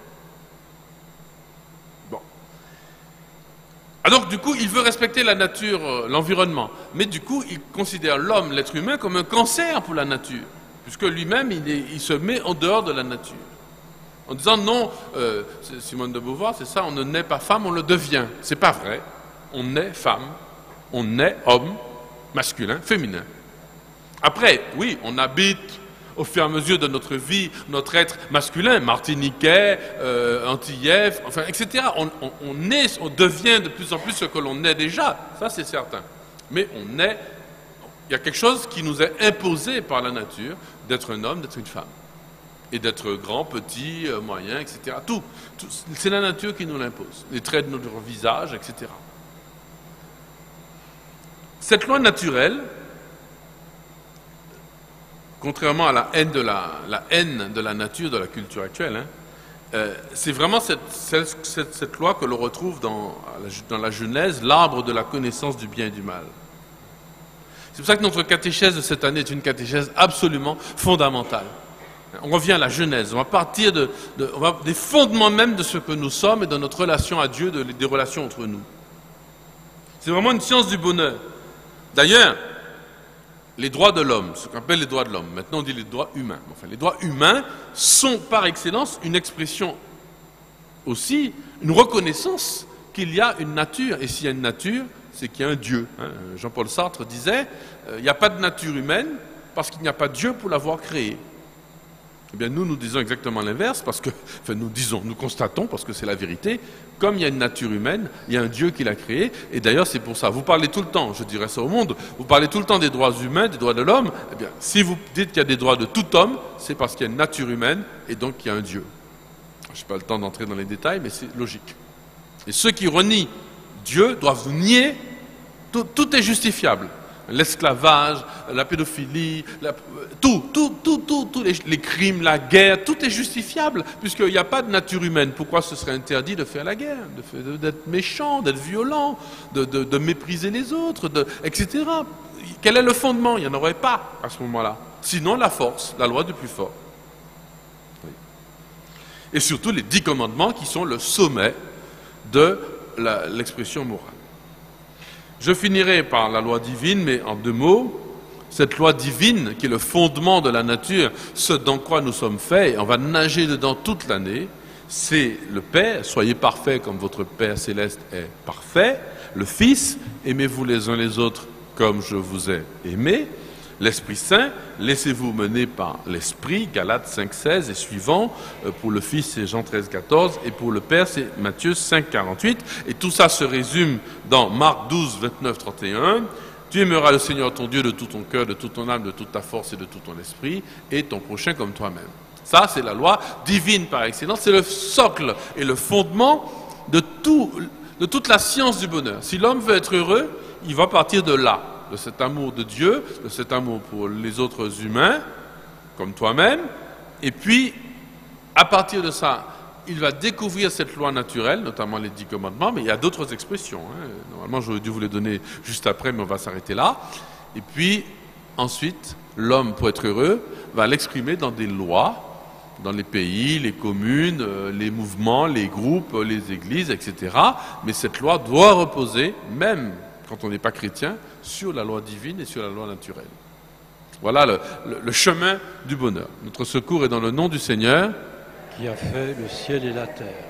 Bon. Alors du coup, il veut respecter la nature, euh, l'environnement. Mais du coup, il considère l'homme, l'être humain, comme un cancer pour la nature. Puisque lui-même, il, est, il se met en dehors de la nature. En disant non, euh, Simone de Beauvoir, c'est ça, on ne naît pas femme, on le devient. C'est pas vrai. On naît femme, on naît homme, masculin, féminin. Après, oui, on habite au fur et à mesure de notre vie, notre être masculin, martiniquais, euh, antillais, enfin, et cetera. On, on, on est, on devient de plus en plus ce que l'on est déjà, ça c'est certain. Mais on est, il y a quelque chose qui nous est imposé par la nature, d'être un homme, d'être une femme. Et d'être grand, petit, euh, moyen, et cetera. Tout, tout c'est la nature qui nous l'impose. Les traits de notre visage, et cetera. Cette loi naturelle, contrairement à la haine de la, la haine de la nature, de la culture actuelle, hein, euh, c'est vraiment cette, cette, cette, cette loi que l'on retrouve dans, dans la Genèse, l'arbre de la connaissance du bien et du mal. C'est pour ça que notre catéchèse de cette année est une catéchèse absolument fondamentale. On revient à la Genèse, on va partir de, de, on va, des fondements même de ce que nous sommes et de notre relation à Dieu, de, des relations entre nous. C'est vraiment une science du bonheur. D'ailleurs, les droits de l'homme, ce qu'on appelle les droits de l'homme, maintenant on dit les droits humains. Enfin, les droits humains sont par excellence une expression aussi, une reconnaissance qu'il y a une nature. Et s'il y a une nature, c'est qu'il y a un Dieu. Hein. Jean-Paul Sartre disait, euh, il n'y a pas de nature humaine parce qu'il n'y a pas de Dieu pour l'avoir créée. Eh bien, nous, nous disons exactement l'inverse, parce que, enfin, nous disons, nous constatons, parce que c'est la vérité, comme il y a une nature humaine, il y a un Dieu qui l'a créée, et d'ailleurs, c'est pour ça. Vous parlez tout le temps, je dirais ça au monde, vous parlez tout le temps des droits humains, des droits de l'homme, eh bien, si vous dites qu'il y a des droits de tout homme, c'est parce qu'il y a une nature humaine, et donc il y a un Dieu. Je n'ai pas le temps d'entrer dans les détails, mais c'est logique. Et ceux qui renient Dieu doivent nier, tout, tout est justifiable. L'esclavage, la pédophilie, la, tout, tout, tout, tout, tous les, les crimes, la guerre, tout est justifiable, puisqu'il n'y a pas de nature humaine. Pourquoi ce serait interdit de faire la guerre, d'être méchant, d'être violent, de, de, de mépriser les autres, de, et cetera. Quel est le fondement? Il n'y en aurait pas à ce moment-là. Sinon la force, la loi du plus fort. Oui. Et surtout les dix commandements qui sont le sommet de l'expression morale. Je finirai par la loi divine, mais en deux mots. Cette loi divine, qui est le fondement de la nature, ce dans quoi nous sommes faits, et on va nager dedans toute l'année, c'est le Père, soyez parfaits comme votre Père céleste est parfait. Le Fils, aimez-vous les uns les autres comme je vous ai aimé. L'Esprit Saint, laissez-vous mener par l'Esprit, Galates cinq seize et suivant. Pour le Fils, c'est Jean treize quatorze, et pour le Père, c'est Matthieu cinq quarante-huit. Et tout ça se résume dans Marc douze vingt-neuf trente et un. Tu aimeras le Seigneur ton Dieu de tout ton cœur, de toute ton âme, de toute ta force et de tout ton esprit, et ton prochain comme toi-même. Ça, c'est la loi divine par excellence. C'est le socle et le fondement de, tout, de toute la science du bonheur. Si l'homme veut être heureux, il va partir de là, de cet amour de Dieu, de cet amour pour les autres humains, comme toi-même, et puis, à partir de ça, il va découvrir cette loi naturelle, notamment les dix commandements, mais il y a d'autres expressions. Hein. Normalement, j'aurais dû vous les donner juste après, mais on va s'arrêter là. Et puis, ensuite, l'homme, pour être heureux, va l'exprimer dans des lois, dans les pays, les communes, les mouvements, les groupes, les églises, et cetera. Mais cette loi doit reposer, même quand on n'est pas chrétien, sur la loi divine et sur la loi naturelle. Voilà le, le, le chemin du bonheur. Notre secours est dans le nom du Seigneur, qui a fait le ciel et la terre.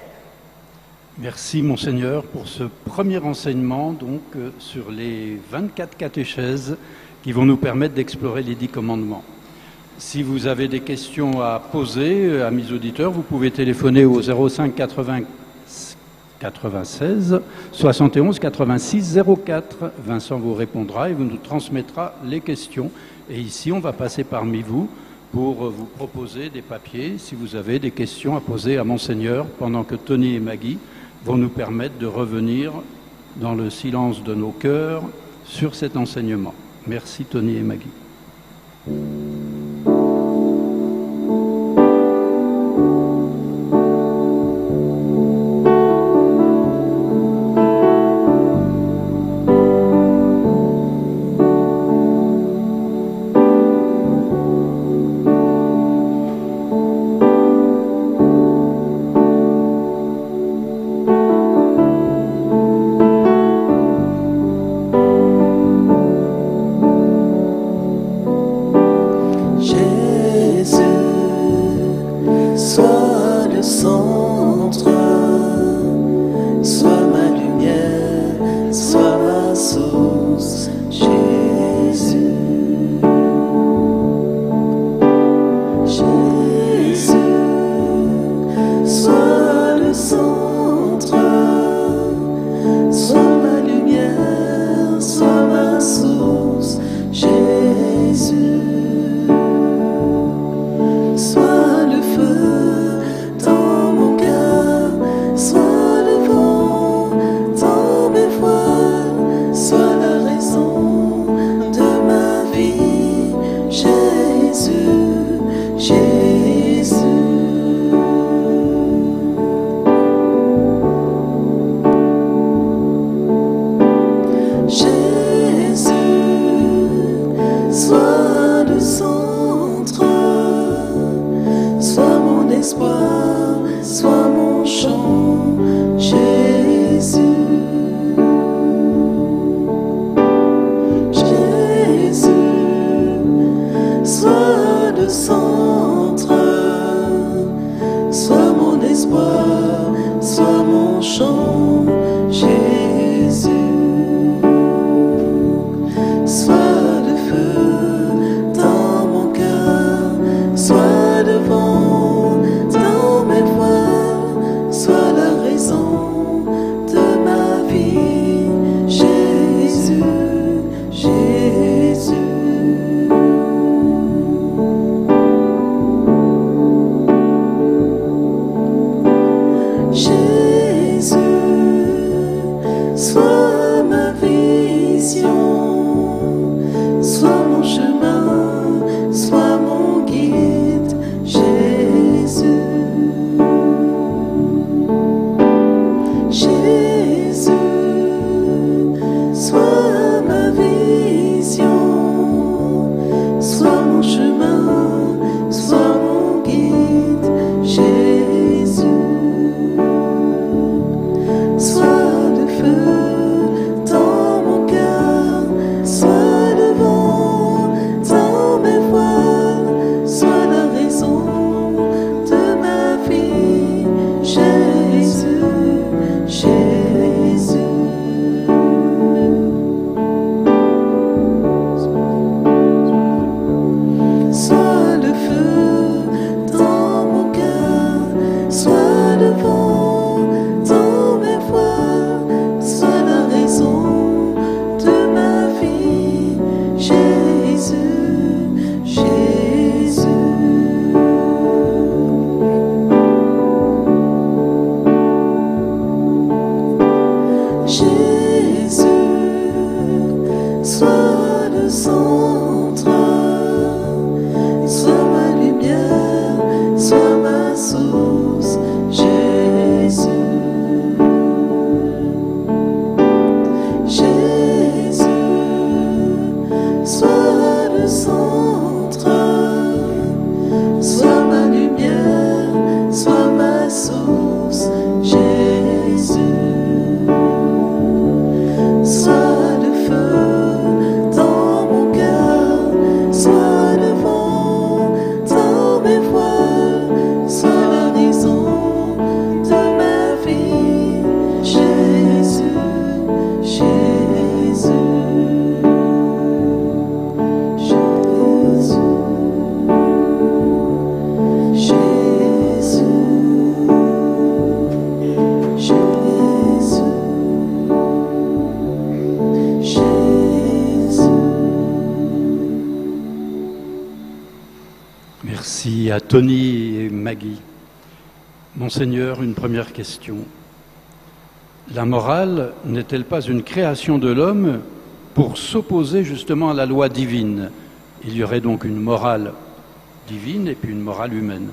Merci, Monseigneur, pour ce premier enseignement donc, euh, sur les vingt-quatre catéchèses qui vont nous permettre d'explorer les dix commandements. Si vous avez des questions à poser euh, à mes auditeurs, vous pouvez téléphoner au zéro cinq quatre-vingts quatre-vingt-seize soixante et onze quatre-vingt-six zéro quatre. Vincent vous répondra et vous nous transmettra les questions. Et ici, on va passer parmi vous pour vous proposer des papiers, si vous avez des questions à poser à Monseigneur, pendant que Tony et Maggie vont nous permettre de revenir dans le silence de nos cœurs sur cet enseignement. Merci Tony et Maggie. Sois sois le centre, sois ma lumière, sois ma source, Jésus. Jésus, sois le centre, sois ma lumière, sois ma source, Jésus. Sois le feu dans mon cœur, sois le vent dans mes voiles, sois l'horizon de ma vie, Jésus, Jésus, Jésus, Jésus, Jésus. Merci à Tony et Maggie. Monseigneur, une première question. La morale n'est-elle pas une création de l'homme pour s'opposer justement à la loi divine? Il y aurait donc une morale divine et puis une morale humaine.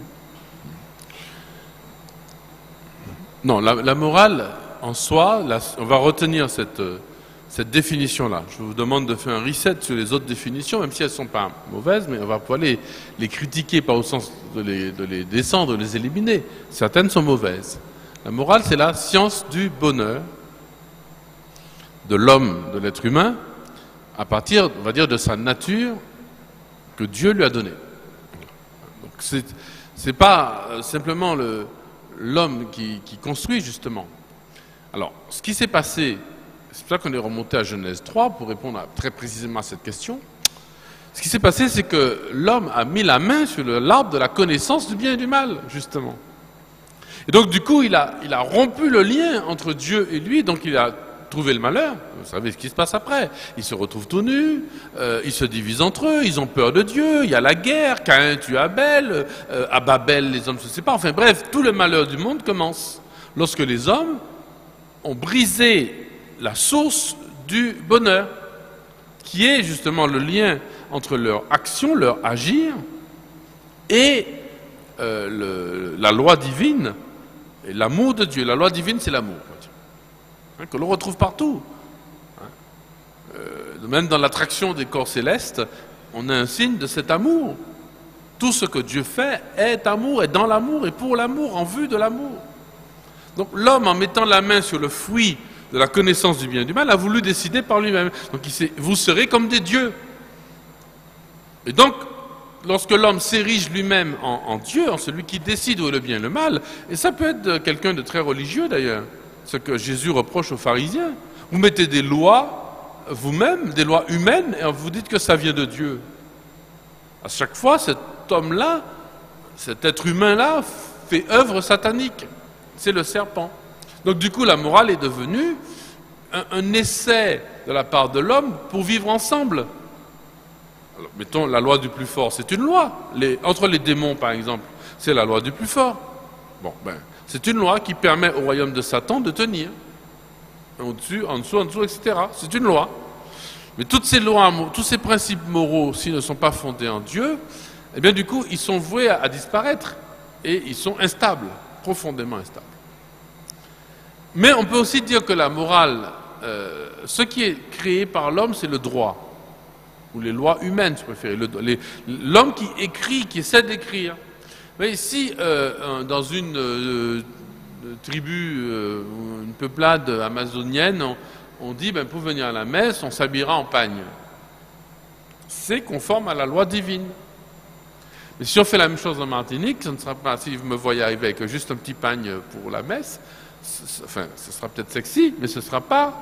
Non, la, la morale en soi, la, on va retenir cette, cette définition-là. Je vous demande de faire un reset sur les autres définitions, même si elles ne sont pas mauvaises, mais on va pouvoir les, les critiquer, pas au sens de les, de les descendre, de les éliminer. Certaines sont mauvaises. La morale, c'est la science du bonheur de l'homme, de l'être humain, à partir, on va dire, de sa nature que Dieu lui a donnée. Donc, c'est, c'est pas simplement le, l'homme qui, qui construit, justement. Alors, ce qui s'est passé, c'est pour ça qu'on est remonté à Genèse trois pour répondre à, très précisément à cette question. Ce qui s'est passé, c'est que l'homme a mis la main sur le, l'arbre de la connaissance du bien et du mal, justement. Et donc, du coup, il a, il a rompu le lien entre Dieu et lui, donc il a trouvé le malheur. Vous savez ce qui se passe après. Ils se retrouvent tout nus, euh, ils se divisent entre eux, ils ont peur de Dieu, il y a la guerre, Caïn tue Abel, euh, à Babel, les hommes se séparent. Enfin bref, tout le malheur du monde commence lorsque les hommes ont brisé la source du bonheur, qui est justement le lien entre leur action, leur agir, et euh, le, la loi divine, et l'amour de Dieu. La loi divine, c'est l'amour, hein, que l'on retrouve partout. Hein. Euh, même dans l'attraction des corps célestes, on a un signe de cet amour. Tout ce que Dieu fait est amour, est dans l'amour, et pour l'amour, en vue de l'amour. Donc l'homme, en mettant la main sur le fruit de la connaissance du bien et du mal, a voulu décider par lui-même. Donc il s'est, vous serez comme des dieux. Et donc, lorsque l'homme s'érige lui-même en, en Dieu, en celui qui décide où est le bien et le mal, et ça peut être quelqu'un de très religieux d'ailleurs, ce que Jésus reproche aux pharisiens. Vous mettez des lois, vous-même, des lois humaines, et vous dites que ça vient de Dieu. À chaque fois, cet homme-là, cet être humain-là, fait œuvre satanique. C'est le serpent. Donc du coup, la morale est devenue un, un essai de la part de l'homme pour vivre ensemble. Alors, mettons, la loi du plus fort, c'est une loi. Les, entre les démons, par exemple, c'est la loi du plus fort. Bon, ben, c'est une loi qui permet au royaume de Satan de tenir. Au-dessus, en dessous, en dessous, et cetera. C'est une loi. Mais toutes ces lois, tous ces principes moraux, s'ils ne sont pas fondés en Dieu, eh bien du coup, ils sont voués à, à disparaître. Et ils sont instables, profondément instables. Mais on peut aussi dire que la morale, euh, ce qui est créé par l'homme, c'est le droit. Ou les lois humaines, si vous préférez. Le, les, l'homme qui écrit, qui essaie d'écrire. Mais si euh, dans une euh, tribu, euh, une peuplade amazonienne, on, on dit, ben, pour venir à la messe, on s'habillera en pagne. C'est conforme à la loi divine. Mais si on fait la même chose en Martinique, ce ne sera pas, si vous me voyez arriver avec juste un petit pagne pour la messe, enfin, ce sera peut-être sexy, mais ce ne sera pas...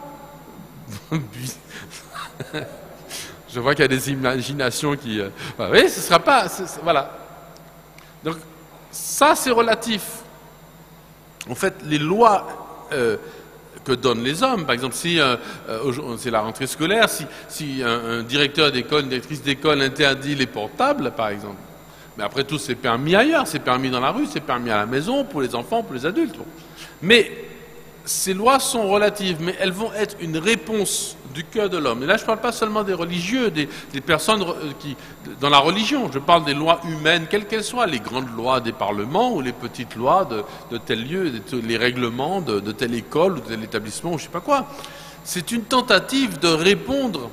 Je vois qu'il y a des imaginations qui... Euh... Oui, ce ne sera pas... C'est, c'est, voilà. Donc, ça, c'est relatif. En fait, les lois euh, que donnent les hommes, par exemple, si euh, euh, c'est la rentrée scolaire, si, si un, un directeur d'école, une directrice d'école interdit les portables, par exemple, mais après tout, c'est permis ailleurs, c'est permis dans la rue, c'est permis à la maison, pour les enfants, pour les adultes. Mais ces lois sont relatives, mais elles vont être une réponse du cœur de l'homme. Et là, je ne parle pas seulement des religieux, des, des personnes qui, dans la religion. Je parle des lois humaines, quelles qu'elles soient, les grandes lois des parlements ou les petites lois de, de tel lieu, les règlements de, de telle école ou de tel établissement ou je ne sais pas quoi. C'est une tentative de répondre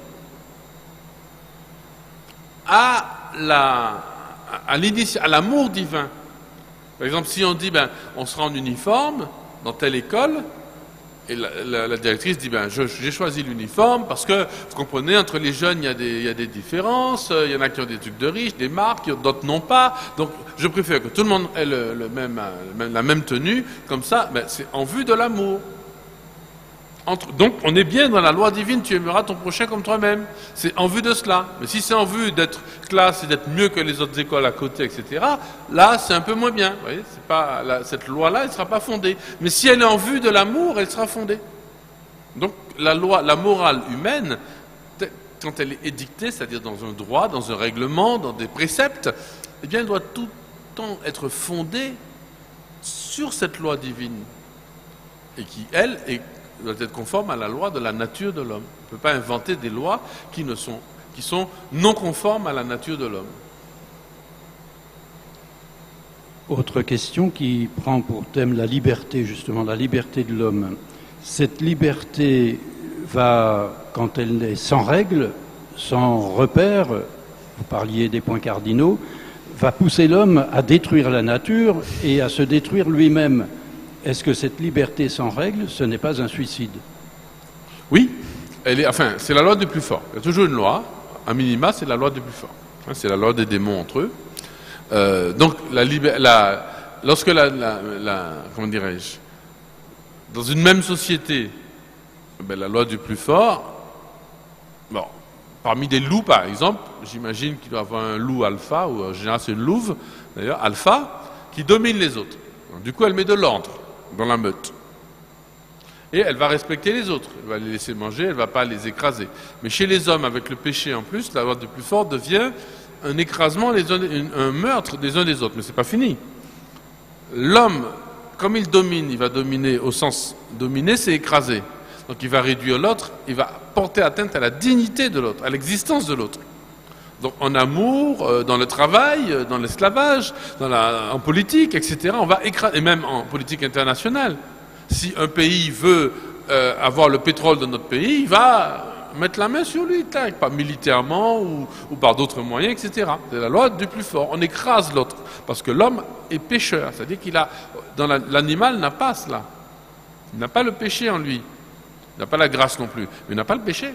à la, à l'initia- à l'amour divin. Par exemple, si on dit, ben, on sera en uniforme dans telle école, et la, la, la directrice dit, ben, je, j'ai choisi l'uniforme parce que, vous comprenez, entre les jeunes, il y a des, il y a des différences, il y en a qui ont des trucs de riches, des marques, d'autres n'ont pas, donc je préfère que tout le monde ait le, le même, le même, la même tenue, comme ça, ben, c'est en vue de l'amour. Entre, donc, on est bien dans la loi divine, tu aimeras ton prochain comme toi-même. C'est en vue de cela. Mais si c'est en vue d'être classe et d'être mieux que les autres écoles à côté, et cetera, là, c'est un peu moins bien. Vous voyez, c'est pas, la, cette loi-là, elle ne sera pas fondée. Mais si elle est en vue de l'amour, elle sera fondée. Donc, la loi, la morale humaine, quand elle est édictée, c'est-à-dire dans un droit, dans un règlement, dans des préceptes, eh bien, elle doit tout le temps être fondée sur cette loi divine. Et qui, elle, est doit être conforme à la loi de la nature de l'homme. On ne peut pas inventer des lois qui, ne sont, qui sont non conformes à la nature de l'homme. Autre question qui prend pour thème la liberté, justement, la liberté de l'homme. Cette liberté va, quand elle est sans règles, sans repères, vous parliez des points cardinaux, va pousser l'homme à détruire la nature et à se détruire lui-même. Est-ce que cette liberté sans règles, ce n'est pas un suicide? Oui, elle est, enfin, c'est la loi du plus fort. Il y a toujours une loi, un minima, c'est la loi du plus fort. C'est la loi des démons entre eux. Euh, donc, la, la, lorsque la, la, la comment dirais-je, dans une même société, ben, la loi du plus fort, bon, parmi des loups par exemple, j'imagine qu'il doit y avoir un loup alpha, ou en général c'est une louve, d'ailleurs, alpha, qui domine les autres. Donc, du coup, elle met de l'ordre dans la meute. Et elle va respecter les autres. Elle va les laisser manger, elle ne va pas les écraser. Mais chez les hommes, avec le péché en plus, la loi du plus fort devient un écrasement, les uns, un meurtre des uns des autres. Mais ce n'est pas fini. L'homme, comme il domine, il va dominer au sens dominer, c'est écraser. Donc il va réduire l'autre, il va porter atteinte à la dignité de l'autre, à l'existence de l'autre. Donc en amour, euh, dans le travail, euh, dans l'esclavage, dans la, en politique, et cetera, on va écraser, et même en politique internationale. Si un pays veut euh, avoir le pétrole de notre pays, il va mettre la main sur lui, tac, pas militairement ou, ou par d'autres moyens, et cetera. C'est la loi du plus fort. On écrase l'autre parce que l'homme est pécheur, c'est-à-dire qu'il a, dans la, l'animal n'a pas cela, il n'a pas le péché en lui, il n'a pas la grâce non plus, mais il n'a pas le péché.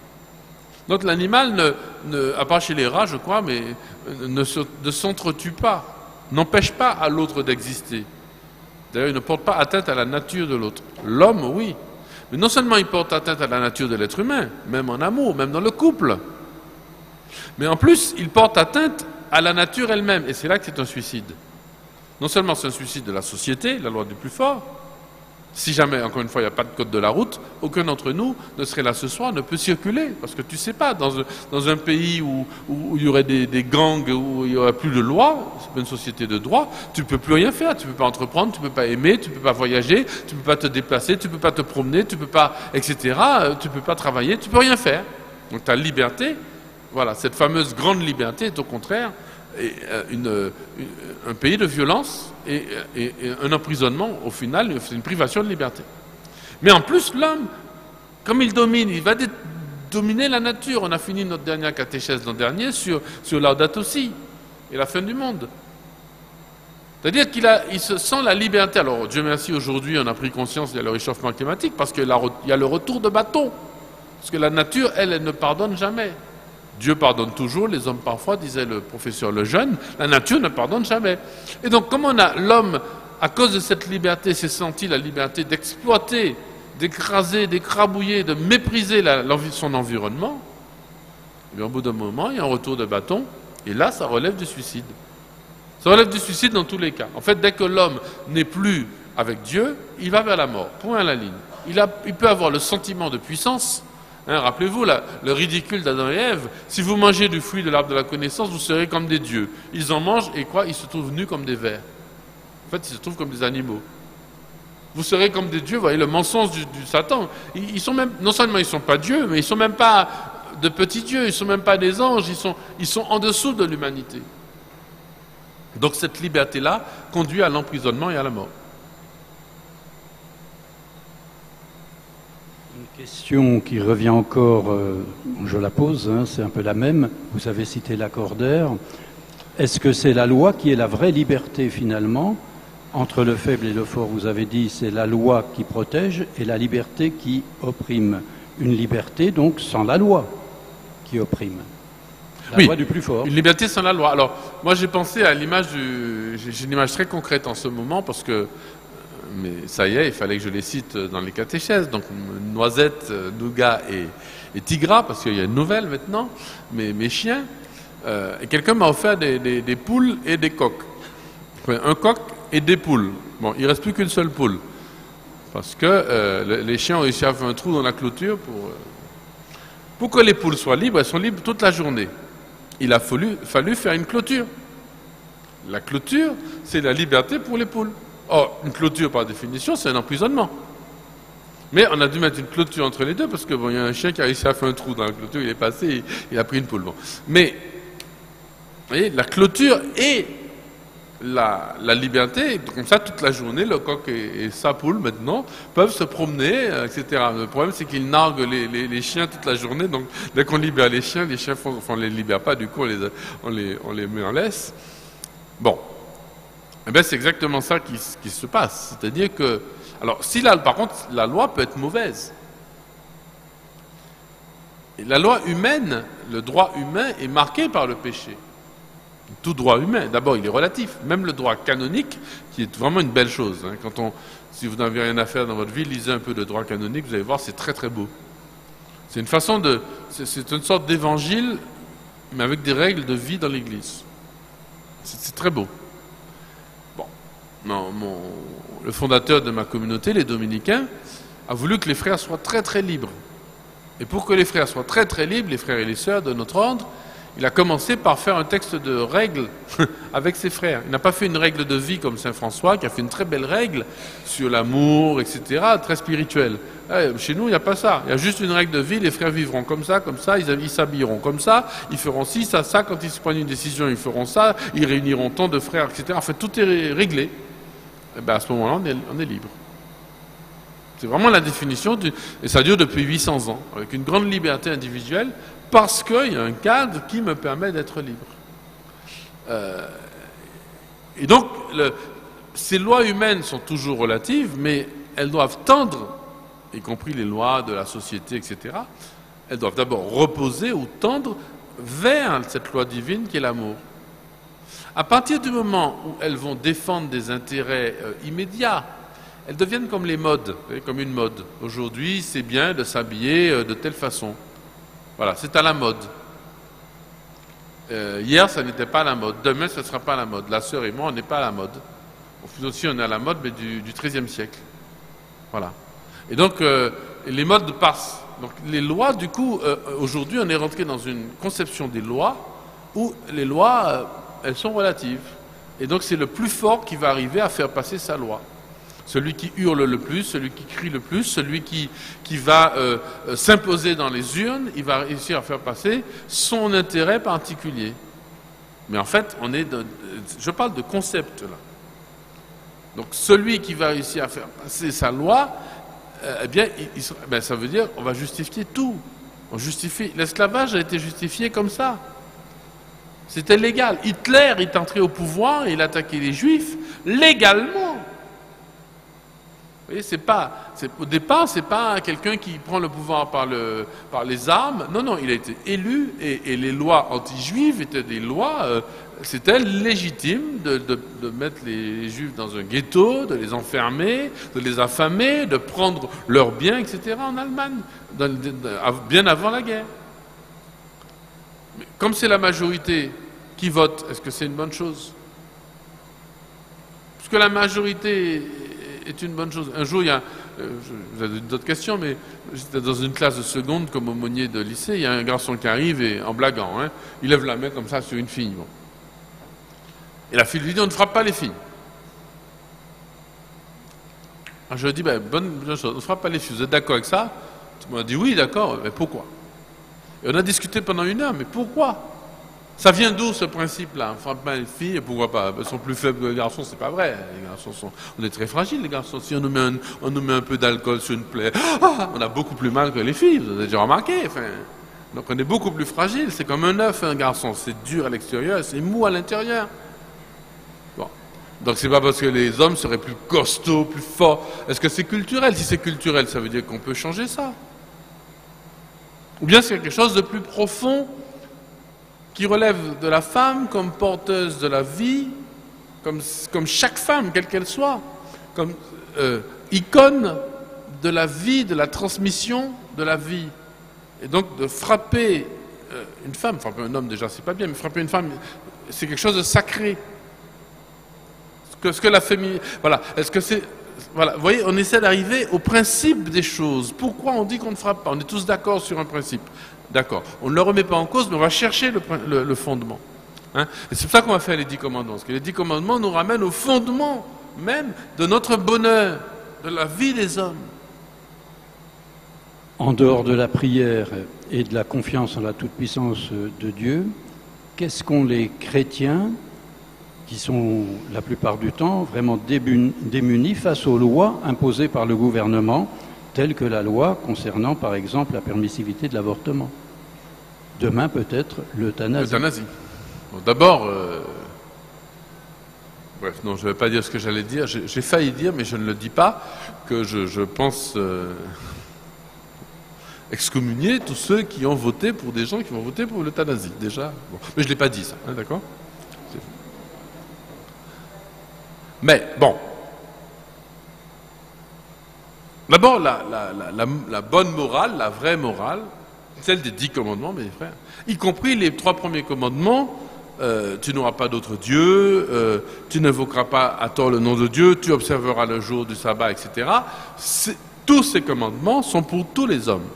Donc l'animal, ne, ne, à part chez les rats, je crois, mais ne, se, ne s'entretue pas, n'empêche pas à l'autre d'exister. D'ailleurs, il ne porte pas atteinte à la nature de l'autre. L'homme, oui. Mais non seulement il porte atteinte à la nature de l'être humain, même en amour, même dans le couple, mais en plus, il porte atteinte à la nature elle-même. Et c'est là que c'est un suicide. Non seulement c'est un suicide de la société, la loi du plus fort. Si jamais, encore une fois, il n'y a pas de code de la route, aucun d'entre nous ne serait là ce soir, ne peut circuler. Parce que tu ne sais pas, dans un, dans un pays où, où, où il y aurait des, des gangs, où il n'y aurait plus de loi, c'est pas une société de droit, tu ne peux plus rien faire. Tu ne peux pas entreprendre, tu ne peux pas aimer, tu ne peux pas voyager, tu ne peux pas te déplacer, tu ne peux pas te promener, tu ne peux pas, et cetera. Tu ne peux pas travailler, tu ne peux rien faire. Donc ta liberté, voilà, cette fameuse grande liberté est au contraire Une, une, un pays de violence et, et, et un emprisonnement, au final, c'est une privation de liberté. Mais en plus, l'homme, comme il domine, il va dé- dominer la nature. On a fini notre dernière catéchèse l'an dernier sur, sur Laudato Si et la fin du monde. C'est-à-dire qu'il a, il se sent la liberté. Alors, Dieu merci, aujourd'hui, on a pris conscience qu'il y a le réchauffement climatique parce qu'il y a le retour de bâton. Parce que la nature, elle, elle ne pardonne jamais. Dieu pardonne toujours, les hommes parfois, disait le professeur Lejeune, la nature ne pardonne jamais. Et donc, comme on a l'homme, à cause de cette liberté, s'est senti la liberté d'exploiter, d'écraser, d'écrabouiller, de mépriser la, son environnement, et au bout d'un moment, il y a un retour de bâton, et là, ça relève du suicide. Ça relève du suicide dans tous les cas. En fait, dès que l'homme n'est plus avec Dieu, il va vers la mort, point à la ligne. Il, a, il peut avoir le sentiment de puissance. Hein, rappelez-vous la, le ridicule d'Adam et Ève. Si vous mangez du fruit de l'arbre de la connaissance, vous serez comme des dieux. Ils en mangent et quoi? Ils se trouvent nus comme des vers. En fait, ils se trouvent comme des animaux. vous serez comme des dieux. Vous voyez le mensonge du, du Satan. Ils, ils sont même, non seulement ils ne sont pas dieux, mais ils ne sont même pas de petits dieux, ils ne sont même pas des anges, ils sont, ils sont en dessous de l'humanité. Donc cette liberté-là conduit à l'emprisonnement et à la mort. Une question qui revient encore, euh, je la pose, hein, c'est un peu la même. Vous avez cité Lacordaire. Est-ce que c'est la loi qui est la vraie liberté finalement? Entre le faible et le fort, vous avez dit, c'est la loi qui protège et la liberté qui opprime. Une liberté donc sans la loi qui opprime. La oui, loi du plus fort. Une liberté sans la loi. Alors, moi j'ai pensé à l'image du... J'ai une image très concrète en ce moment parce que, mais ça y est, il fallait que je les cite dans les catéchèses. Donc, Noisette, Nougat et, et Tigra, parce qu'il y a une nouvelle maintenant, mes, mes chiens. Euh, et quelqu'un m'a offert des, des, des poules et des coqs. Un coq et des poules. Bon, il ne reste plus qu'une seule poule. Parce que euh, les chiens ont réussi à faire un trou dans la clôture pour, euh, pour que les poules soient libres. Elles sont libres toute la journée. Il a fallu, fallu faire une clôture. La clôture, c'est la liberté pour les poules. Or, une clôture, par définition, c'est un emprisonnement. Mais on a dû mettre une clôture entre les deux, parce que bon, il y a un chien qui a réussi à faire un trou dans la clôture, il est passé, il, il a pris une poule. Bon. Mais, vous voyez, la clôture et la, la liberté, comme ça, toute la journée, le coq et, et sa poule, maintenant, peuvent se promener, et cetera. Le problème, c'est qu'ils narguent les, les, les chiens toute la journée, donc dès qu'on libère les chiens, les chiens font, enfin, on ne les libère pas, du coup, on les, on les, on les met en laisse. Bon. Eh bien, c'est exactement ça qui, qui se passe. C'est-à-dire que, alors, si là, par contre, la loi peut être mauvaise. Et la loi humaine, le droit humain est marqué par le péché. Tout droit humain, d'abord, il est relatif. Même le droit canonique, qui est vraiment une belle chose. Hein. Quand on, si vous n'avez rien à faire dans votre vie, lisez un peu de droit canonique, vous allez voir, c'est très très beau. C'est une façon de, c'est une sorte d'évangile, mais avec des règles de vie dans l'Église. C'est très beau. Bon, non, mon, le fondateur de ma communauté, les Dominicains, a voulu que les frères soient très très libres. Et pour que les frères soient très très libres, les frères et les sœurs de notre ordre, il a commencé par faire un texte de règles avec ses frères. Il n'a pas fait une règle de vie comme Saint François, qui a fait une très belle règle sur l'amour, et cetera, très spirituelle. Chez nous, il n'y a pas ça. Il y a juste une règle de vie, les frères vivront comme ça, comme ça, ils s'habilleront comme ça, ils feront ci, ça, ça, quand ils se prennent une décision, ils feront ça, ils réuniront tant de frères, et cetera. Enfin, tout est réglé. Et bien, à ce moment-là, on est, on est libre. C'est vraiment la définition, du... et ça dure depuis huit cents ans, avec une grande liberté individuelle, parce qu'il y a un cadre qui me permet d'être libre. Euh, et donc, le, ces lois humaines sont toujours relatives, mais elles doivent tendre, y compris les lois de la société, et cetera, elles doivent d'abord reposer ou tendre vers cette loi divine qui est l'amour. À partir du moment où elles vont défendre des intérêts euh, immédiats, elles deviennent comme les modes, comme une mode. Aujourd'hui, c'est bien de s'habiller euh, de telle façon. Voilà, c'est à la mode. Euh, hier, ça n'était pas à la mode. Demain, ce ne sera pas à la mode. La sœur et moi, on n'est pas à la mode. Nous aussi, on est à la mode, mais du, du treizième siècle. Voilà. Et donc, euh, les modes passent. Donc, les lois, du coup, euh, aujourd'hui, on est rentré dans une conception des lois où les lois, euh, elles sont relatives. Et donc, c'est le plus fort qui va arriver à faire passer sa loi. Celui qui hurle le plus, celui qui crie le plus, celui qui, qui va euh, euh, s'imposer dans les urnes, il va réussir à faire passer son intérêt particulier. Mais en fait, on est de, je parle de concept là. Donc celui qui va réussir à faire passer sa loi, euh, eh bien, il, il, ben, ça veut dire on va justifier tout. On justifie. L'esclavage a été justifié comme ça. C'était légal. Hitler est entré au pouvoir et il attaquait les Juifs légalement. Vous voyez, c'est pas, c'est, au départ, c'est pas quelqu'un qui prend le pouvoir par, le, par les armes. Non, non, il a été élu et, et les lois anti-juives étaient des lois, euh, c'était légitime de, de, de mettre les juifs dans un ghetto, de les enfermer, de les affamer, de prendre leurs biens, et cetera en Allemagne, dans, de, de, bien avant la guerre. Mais comme c'est la majorité qui vote, est-ce que c'est une bonne chose? Parce que la majorité est une bonne chose. Un jour, il y a, euh, vous avez d'autres questions, mais j'étais dans une classe de seconde comme aumônier de lycée, il y a un garçon qui arrive et en blaguant, hein, il lève la main comme ça sur une fille. Bon. Et la fille lui dit, on ne frappe pas les filles. Alors je lui ai dit, ben, bonne, bonne chose, on ne frappe pas les filles, vous êtes d'accord avec ça? Tout le monde a dit oui, d'accord, mais pourquoi? Et on a discuté pendant une heure, mais pourquoi? Ça vient d'où ce principe-là? On ne frappe pas les filles, et pourquoi pas? Elles sont plus faibles que les garçons, c'est pas vrai. Les garçons sont... On est très fragiles, les garçons. Si on nous met un, on nous met un peu d'alcool sur une plaie, ah, on a beaucoup plus mal que les filles, vous avez déjà remarqué. Enfin, donc on est beaucoup plus fragile, c'est comme un œuf, un garçon. C'est dur à l'extérieur, c'est mou à l'intérieur. Bon. Donc c'est pas parce que les hommes seraient plus costauds, plus forts. Est-ce que c'est culturel? Si c'est culturel, ça veut dire qu'on peut changer ça. Ou bien c'est quelque chose de plus profond qui relève de la femme comme porteuse de la vie, comme, comme chaque femme, quelle qu'elle soit, comme euh, icône de la vie, de la transmission de la vie. Et donc de frapper euh, une femme, frapper un homme déjà c'est pas bien, mais frapper une femme, c'est quelque chose de sacré. Ce que, ce que la féminine... Voilà, est-ce que c'est... Voilà, vous voyez, on essaie d'arriver au principe des choses. Pourquoi on dit qu'on ne frappe pas? On est tous d'accord sur un principe. D'accord. On ne le remet pas en cause, mais on va chercher le, le, le fondement. Hein? Et c'est pour ça qu'on va faire les dix commandements. Parce que les dix commandements nous ramènent au fondement même de notre bonheur, de la vie des hommes. En dehors de la prière et de la confiance en la toute-puissance de Dieu, qu'est-ce qu'ont les chrétiens, qui sont la plupart du temps vraiment démunis face aux lois imposées par le gouvernement, telles que la loi concernant par exemple la permissivité de l'avortement? Demain peut-être l'euthanasie. L'euthanasie. Bon, d'abord, euh... bref, non, je ne vais pas dire ce que j'allais dire. J'ai, j'ai failli dire, mais je ne le dis pas, que je, je pense euh... excommunier tous ceux qui ont voté pour des gens qui vont voter pour l'euthanasie. Déjà, bon. Mais je ne l'ai pas dit ça, hein, d'accord? Mais bon, d'abord la, la, la, la, la bonne morale, la vraie morale, celle des dix commandements, mes frères, y compris les trois premiers commandements, euh, tu n'auras pas d'autre Dieu, euh, tu n'invoqueras pas à tort le nom de Dieu, tu observeras le jour du sabbat, et cetera. C'est, tous ces commandements sont pour tous les hommes.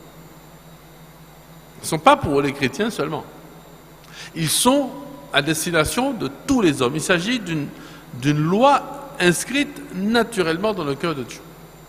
Ils ne sont pas pour les chrétiens seulement. Ils sont à destination de tous les hommes. Il s'agit d'une d'une loi inscrite naturellement dans le cœur de Dieu.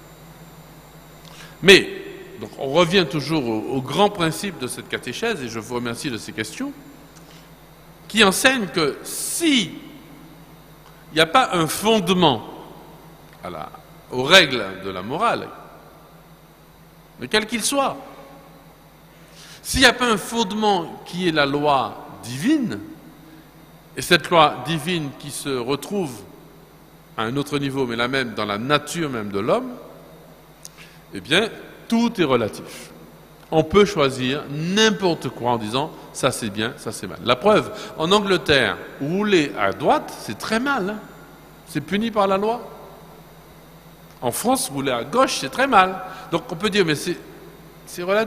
Mais, donc on revient toujours au, au grand principe de cette catéchèse, et je vous remercie de ces questions, qui enseigne que si il n'y a pas un fondement à la, aux règles de la morale, mais quel qu'il soit, s'il n'y a pas un fondement qui est la loi divine, et cette loi divine qui se retrouve à un autre niveau, mais la même dans la nature même de l'homme, eh bien, tout est relatif. On peut choisir n'importe quoi en disant « ça c'est bien, ça c'est mal ». La preuve, en Angleterre, rouler à droite, c'est très mal. Hein, c'est puni par la loi. En France, rouler à gauche, c'est très mal. Donc on peut dire « mais c'est, c'est relatif ».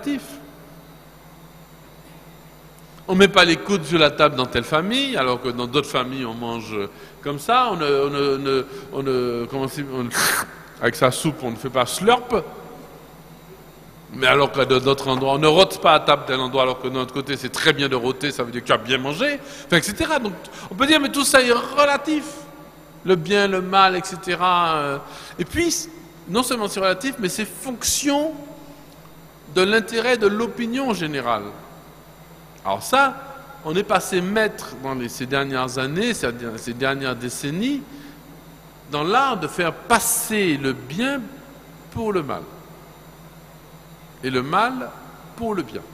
On ne met pas les coudes sur la table dans telle famille, alors que dans d'autres familles, on mange comme ça. On ne, on ne, on ne, comment c'est, on, avec sa soupe, on ne fait pas slurp. Mais alors que dans d'autres endroits, on ne rote pas à table tel endroit, alors que de notre côté, c'est très bien de roter, ça veut dire que tu as bien mangé, enfin, et cetera. Donc, on peut dire, mais tout ça est relatif. Le bien, le mal, et cetera. Et puis, non seulement c'est relatif, mais c'est fonction de l'intérêt de l'opinion générale. Alors ça, on est passé maître dans les, ces dernières années, ces dernières décennies, dans l'art de faire passer le bien pour le mal et le mal pour le bien.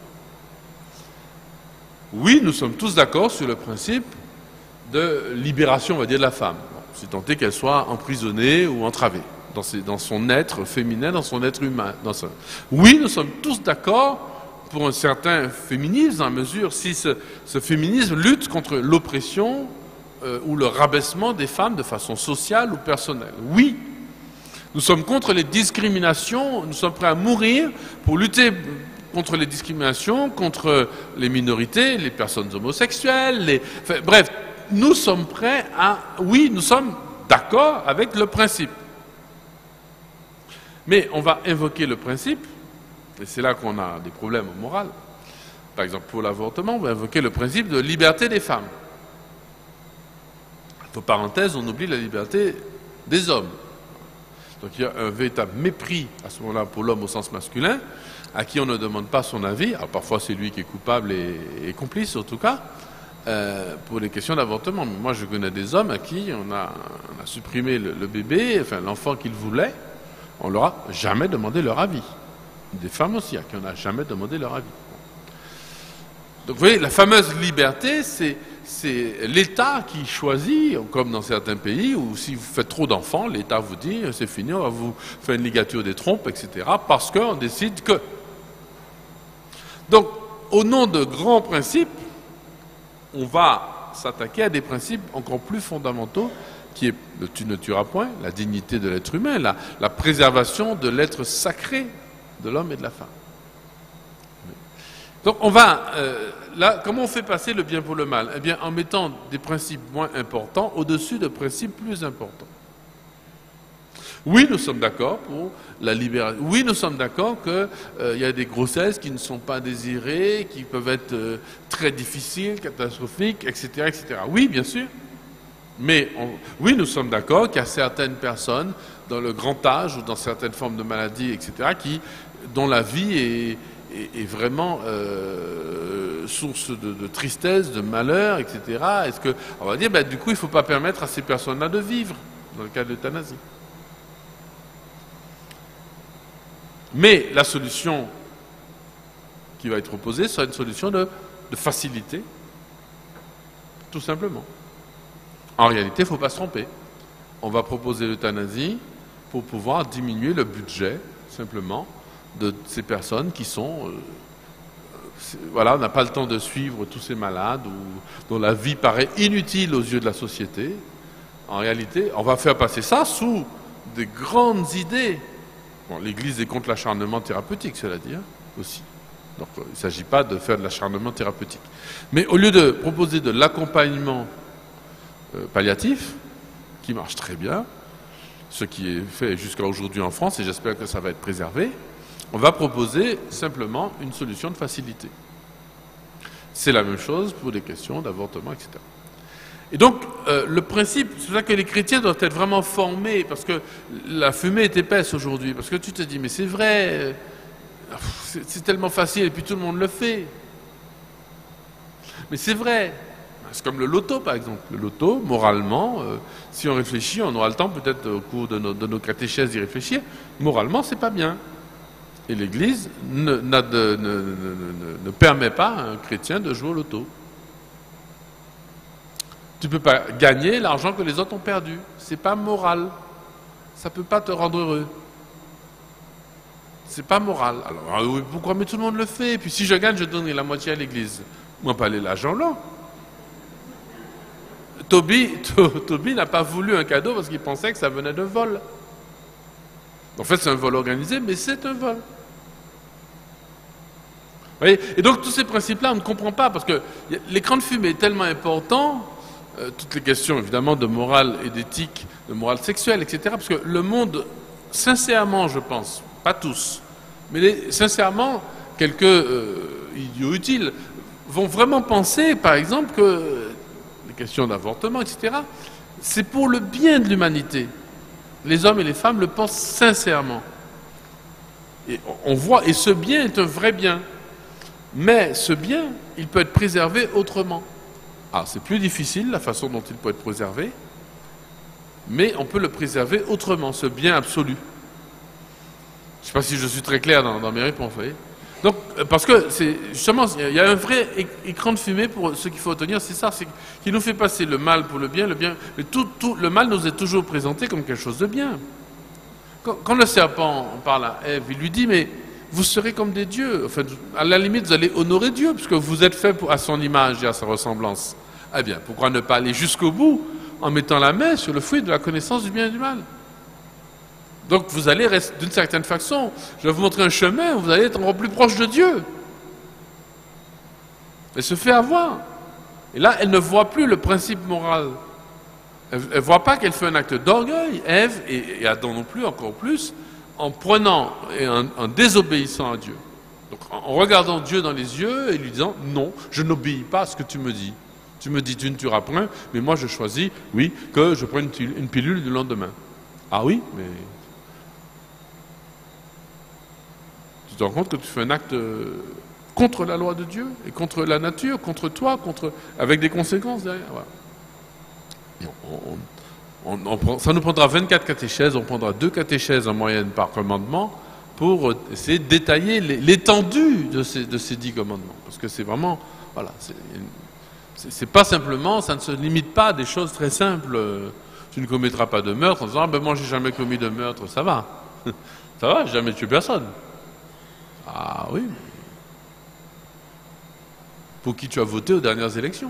Oui, nous sommes tous d'accord sur le principe de libération, on va dire, de la femme, bon, si tant est qu'elle soit emprisonnée ou entravée dans, ses, dans son être féminin, dans son être humain. Dans son... Oui, nous sommes tous d'accord pour un certain féminisme, à mesure si ce, ce féminisme lutte contre l'oppression euh, ou le rabaissement des femmes de façon sociale ou personnelle. Oui, nous sommes contre les discriminations, nous sommes prêts à mourir pour lutter contre les discriminations, contre les minorités, les personnes homosexuelles, les... Enfin, bref, nous sommes prêts à... Oui, nous sommes d'accord avec le principe. Mais on va invoquer le principe, et c'est là qu'on a des problèmes au moral. Par exemple, pour l'avortement, on va invoquer le principe de liberté des femmes. Entre parenthèses, on oublie la liberté des hommes. Donc il y a un véritable mépris à ce moment-là pour l'homme au sens masculin, à qui on ne demande pas son avis. Alors parfois c'est lui qui est coupable et, et complice en tout cas, euh, pour les questions d'avortement. Mais moi je connais des hommes à qui on a, on a supprimé le, le bébé, enfin l'enfant qu'ils voulaient, on leur a jamais demandé leur avis. Des femmes aussi à qui on n'a jamais demandé leur avis. Donc vous voyez, la fameuse liberté, c'est c'est l'État qui choisit, comme dans certains pays, où si vous faites trop d'enfants, l'État vous dit, c'est fini, on va vous faire une ligature des trompes, et cetera, parce qu'on décide que. Donc, au nom de grands principes, on va s'attaquer à des principes encore plus fondamentaux, qui est le tu ne tueras point, la dignité de l'être humain, la, la préservation de l'être sacré de l'homme et de la femme. Donc on va, euh, là, comment on fait passer le bien pour le mal? Eh bien, en mettant des principes moins importants au-dessus de principes plus importants. Oui, nous sommes d'accord pour la libération. Oui, nous sommes d'accord qu'il euh, y a des grossesses qui ne sont pas désirées, qui peuvent être euh, très difficiles, catastrophiques, et cetera, et cetera. Oui, bien sûr. Mais on, oui, nous sommes d'accord qu'il y a certaines personnes dans le grand âge ou dans certaines formes de maladies, et cetera, qui, dont la vie est est vraiment euh, source de, de tristesse, de malheur, et cetera. Est-ce que, on va dire, ben, du coup, il ne faut pas permettre à ces personnes-là de vivre, dans le cas de l'euthanasie. Mais la solution qui va être proposée sera une solution de, de facilité, tout simplement. En réalité, il ne faut pas se tromper. On va proposer l'euthanasie pour pouvoir diminuer le budget, simplement, de ces personnes qui sont... Euh, voilà, on n'a pas le temps de suivre tous ces malades ou, dont la vie paraît inutile aux yeux de la société. En réalité, on va faire passer ça sous des grandes idées. Bon, l'Église est contre l'acharnement thérapeutique, cela dit, hein, aussi. Donc, euh, il ne s'agit pas de faire de l'acharnement thérapeutique. Mais au lieu de proposer de l'accompagnement euh, palliatif, qui marche très bien, ce qui est fait jusqu'à aujourd'hui en France, et j'espère que ça va être préservé, on va proposer simplement une solution de facilité. C'est la même chose pour les questions d'avortement, et cetera. Et donc, euh, le principe, c'est pour ça que les chrétiens doivent être vraiment formés, parce que la fumée est épaisse aujourd'hui, parce que tu te dis, mais c'est vrai, c'est tellement facile, et puis tout le monde le fait. Mais c'est vrai. C'est comme le loto, par exemple. Le loto, moralement, euh, si on réfléchit, on aura le temps peut-être au cours de nos, de nos catéchèses d'y réfléchir, moralement, c'est pas bien. Et l'Église ne, ne, ne, ne, ne permet pas à un chrétien de jouer au loto. Tu ne peux pas gagner l'argent que les autres ont perdu. C'est pas moral. Ça ne peut pas te rendre heureux. C'est pas moral. Alors, oui, pourquoi? Mais tout le monde le fait. Et puis si je gagne, je donnerai la moitié à l'Église. Moi, pas aller l'argent là. Toby, to, Toby n'a pas voulu un cadeau parce qu'il pensait que ça venait de vol. En fait, c'est un vol organisé, mais c'est un vol. Vous voyez? Et donc, tous ces principes-là, on ne comprend pas, parce que l'écran de fumée est tellement important, euh, toutes les questions, évidemment, de morale et d'éthique, de morale sexuelle, et cetera, parce que le monde, sincèrement, je pense, pas tous, mais les, sincèrement, quelques euh, idiots utiles vont vraiment penser, par exemple, que les questions d'avortement, et cetera, c'est pour le bien de l'humanité. Les hommes et les femmes le pensent sincèrement. Et on voit, et ce bien est un vrai bien. Mais ce bien, il peut être préservé autrement. Ah, c'est plus difficile la façon dont il peut être préservé, mais on peut le préserver autrement, ce bien absolu. Je ne sais pas si je suis très clair dans, dans mes réponses, vous voyez. Donc, parce que c'est justement, il y a un vrai écran de fumée pour ce qu'il faut retenir, c'est ça, c'est qu'il nous fait passer le mal pour le bien, le bien, mais tout, tout, le mal nous est toujours présenté comme quelque chose de bien. Quand, quand le serpent parle à Ève, il lui dit, mais vous serez comme des dieux. Enfin, à la limite, vous allez honorer Dieu, puisque vous êtes fait pour, à son image et à sa ressemblance. Eh bien, pourquoi ne pas aller jusqu'au bout en mettant la main sur le fruit de la connaissance du bien et du mal? Donc, vous allez rester, d'une certaine façon, je vais vous montrer un chemin où vous allez être encore plus proche de Dieu. Elle se fait avoir. Et là, elle ne voit plus le principe moral. Elle ne voit pas qu'elle fait un acte d'orgueil, Ève, et, et Adam non plus, encore plus, en prenant et en, en désobéissant à Dieu. Donc en regardant Dieu dans les yeux et lui disant « Non, je n'obéis pas à ce que tu me dis. Tu me dis tu ne tueras point, mais moi je choisis, oui, que je prenne une, une pilule du lendemain. » Ah oui, mais tu te rends compte que tu fais un acte contre la loi de Dieu et contre la nature, contre toi, contre avec des conséquences derrière. Voilà. Et on, on, on, on prend, ça nous prendra vingt-quatre catéchèses, on prendra deux catéchèses en moyenne par commandement pour essayer de détailler l'étendue de ces, de ces dix commandements. Parce que c'est vraiment, voilà, c'est pas simplement, ça ne se limite pas à des choses très simples. Tu ne commettras pas de meurtre en disant, ah ben moi j'ai jamais commis de meurtre, ça va. Ça va, j'ai jamais tué personne. Ah oui. Pour qui tu as voté aux dernières élections?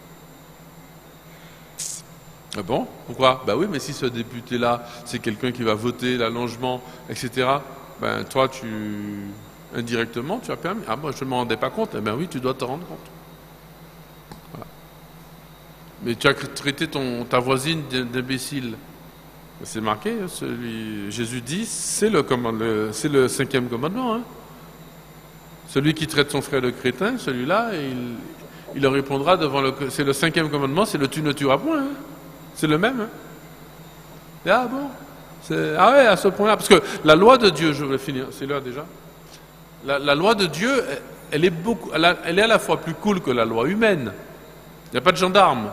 Ah bon? Pourquoi? Ben oui, mais si ce député-là, c'est quelqu'un qui va voter l'allongement, et cetera, ben toi, tu indirectement, tu as permis. Ah moi, je ne m'en rendais pas compte. Eh ben oui, tu dois te rendre compte. Voilà. Mais tu as traité ton, ta voisine d'imbécile. C'est marqué, celui, Jésus dit, c'est le, le, le cinquième commandement. Hein. Celui qui traite son frère de crétin, celui-là, il, il leur répondra devant le... C'est le cinquième commandement, c'est le tu ne tueras point. Hein. C'est le même. Hein. Et ah bon? Ah ouais, à ce point-là. Parce que la loi de Dieu, je vais finir, c'est l'heure déjà. La, la loi de Dieu, elle est, beaucoup, elle, a, elle est à la fois plus cool que la loi humaine. Il n'y a pas de gendarme.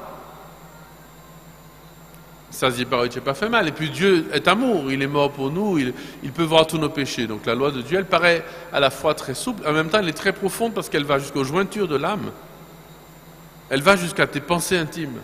Ça se dit pas, tu n'as pas fait mal. Et puis Dieu est amour, il est mort pour nous, il, il peut voir tous nos péchés. Donc la loi de Dieu, elle paraît à la fois très souple, en même temps elle est très profonde parce qu'elle va jusqu'aux jointures de l'âme. Elle va jusqu'à tes pensées intimes.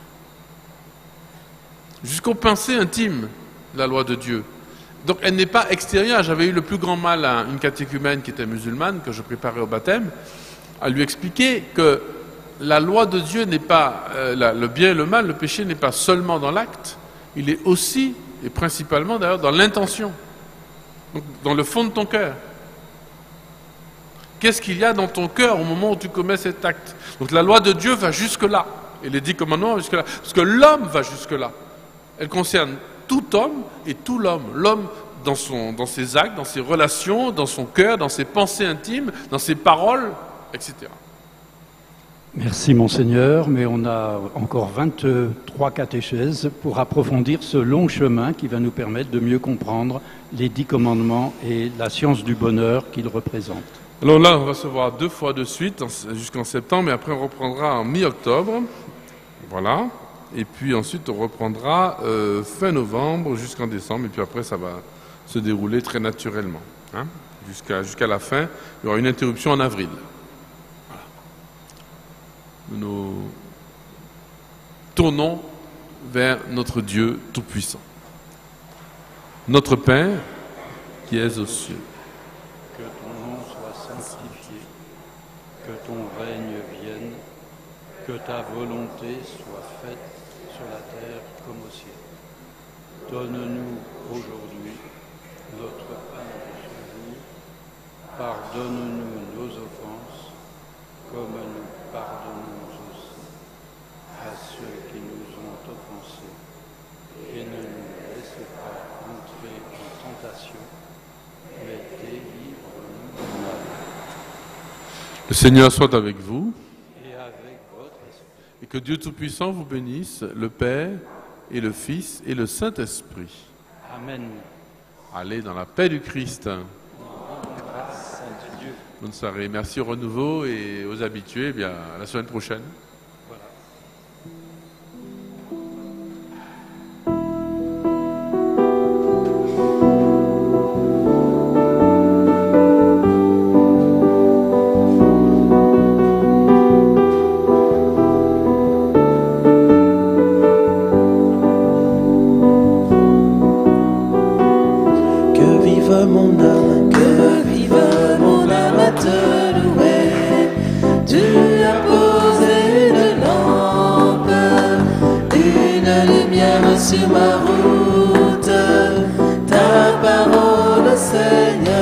Jusqu'aux pensées intimes, la loi de Dieu. Donc elle n'est pas extérieure. J'avais eu le plus grand mal à une catéchumène qui était musulmane, que je préparais au baptême, à lui expliquer que la loi de Dieu n'est pas, euh, la, le bien et le mal, le péché n'est pas seulement dans l'acte, il est aussi, et principalement d'ailleurs, dans l'intention, dans le fond de ton cœur. Qu'est-ce qu'il y a dans ton cœur au moment où tu commets cet acte? Donc la loi de Dieu va jusque-là, et les dix commandements jusque-là, parce que l'homme va jusque-là. Elle concerne tout homme et tout l'homme. L'homme dans, son, dans ses actes, dans ses relations, dans son cœur, dans ses pensées intimes, dans ses paroles, et cetera. Merci Monseigneur, mais on a encore vingt-trois catéchèses pour approfondir ce long chemin qui va nous permettre de mieux comprendre les dix commandements et la science du bonheur qu'ils représentent. Alors là, on va se voir deux fois de suite jusqu'en septembre, et après on reprendra en mi-octobre. Voilà. Et puis ensuite on reprendra euh, fin novembre jusqu'en décembre, et puis après ça va se dérouler très naturellement. Hein, jusqu'à jusqu'à la fin. Il y aura une interruption en avril. Nous nous tournons vers notre Dieu Tout-Puissant. Notre Père, qui es aux cieux. Que ton nom soit sanctifié, que ton règne vienne, que ta volonté soit faite sur la terre comme au ciel. Donne-nous aujourd'hui notre pain de ce jour. Pardonne-nous nos offenses, comme nous pardonnons aussi à ceux qui nous ont offensés. Et ne nous laisse pas entrer en tentation, mais délivre-nous du mal. Le Seigneur soit avec vous. Et avec votre esprit. Et que Dieu Tout-Puissant vous bénisse, le Père et le Fils et le Saint-Esprit. Amen. Allez dans la paix du Christ. Grâce à Dieu. Bonne soirée. Merci au renouveau et aux habitués. Eh bien, à la semaine prochaine. Voilà. Que vive mon âme, que vive mon âme à te louer. Tu as posé une lampe, une lumière sur ma route. Ta parole, Seigneur,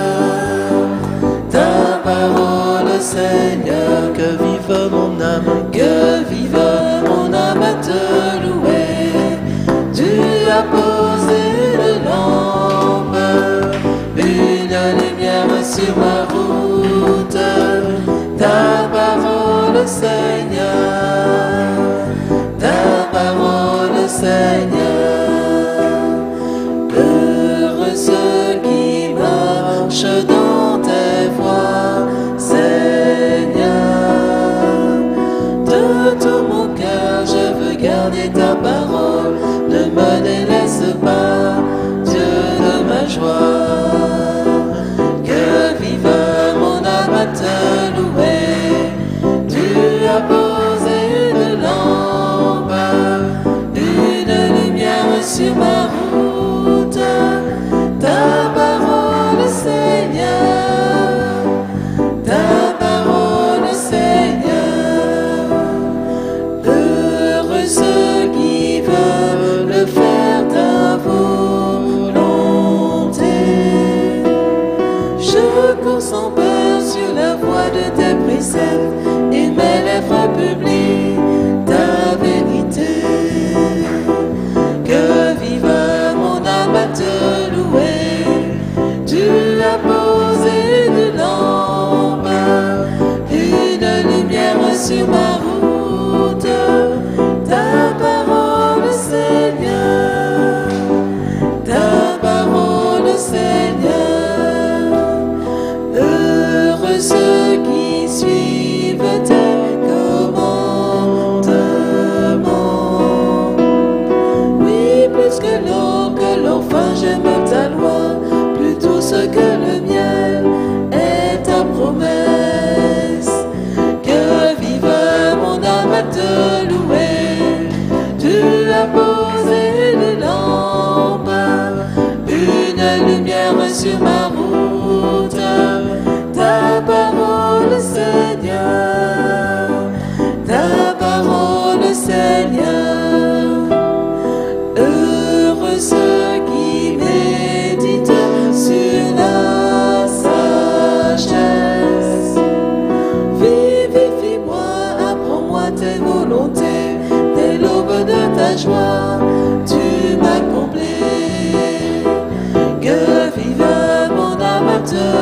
ta parole, Seigneur. Que vive mon âme, que vive mon âme à te louer. Tu as posé une lampe, une lumière sur ma route. Ta parole, Seigneur, ta parole, Seigneur. Heureux ceux qui marchent dans ta publie ta vérité. Que vive mon âme à te louer. Tu as posé une lampe, une lumière sur ma route. Ta parole, Seigneur, ta parole, Seigneur. Heureux ceux qui suivent tes commandements. Oui, plus que l'eau, que l'eau fin, j'aime ta loi, plus douce que le miel est ta promesse. Que vive mon âme à te louer. Tu as posé une lampe, une lumière sur ma route. Ta parole, Seigneur, ta parole, Seigneur. Heureux ceux qui méditent sur la sagesse. Vivifie-moi, apprends-moi tes volontés, dès l'aube de ta joie, tu m'as comblé. Que vive mon âme à te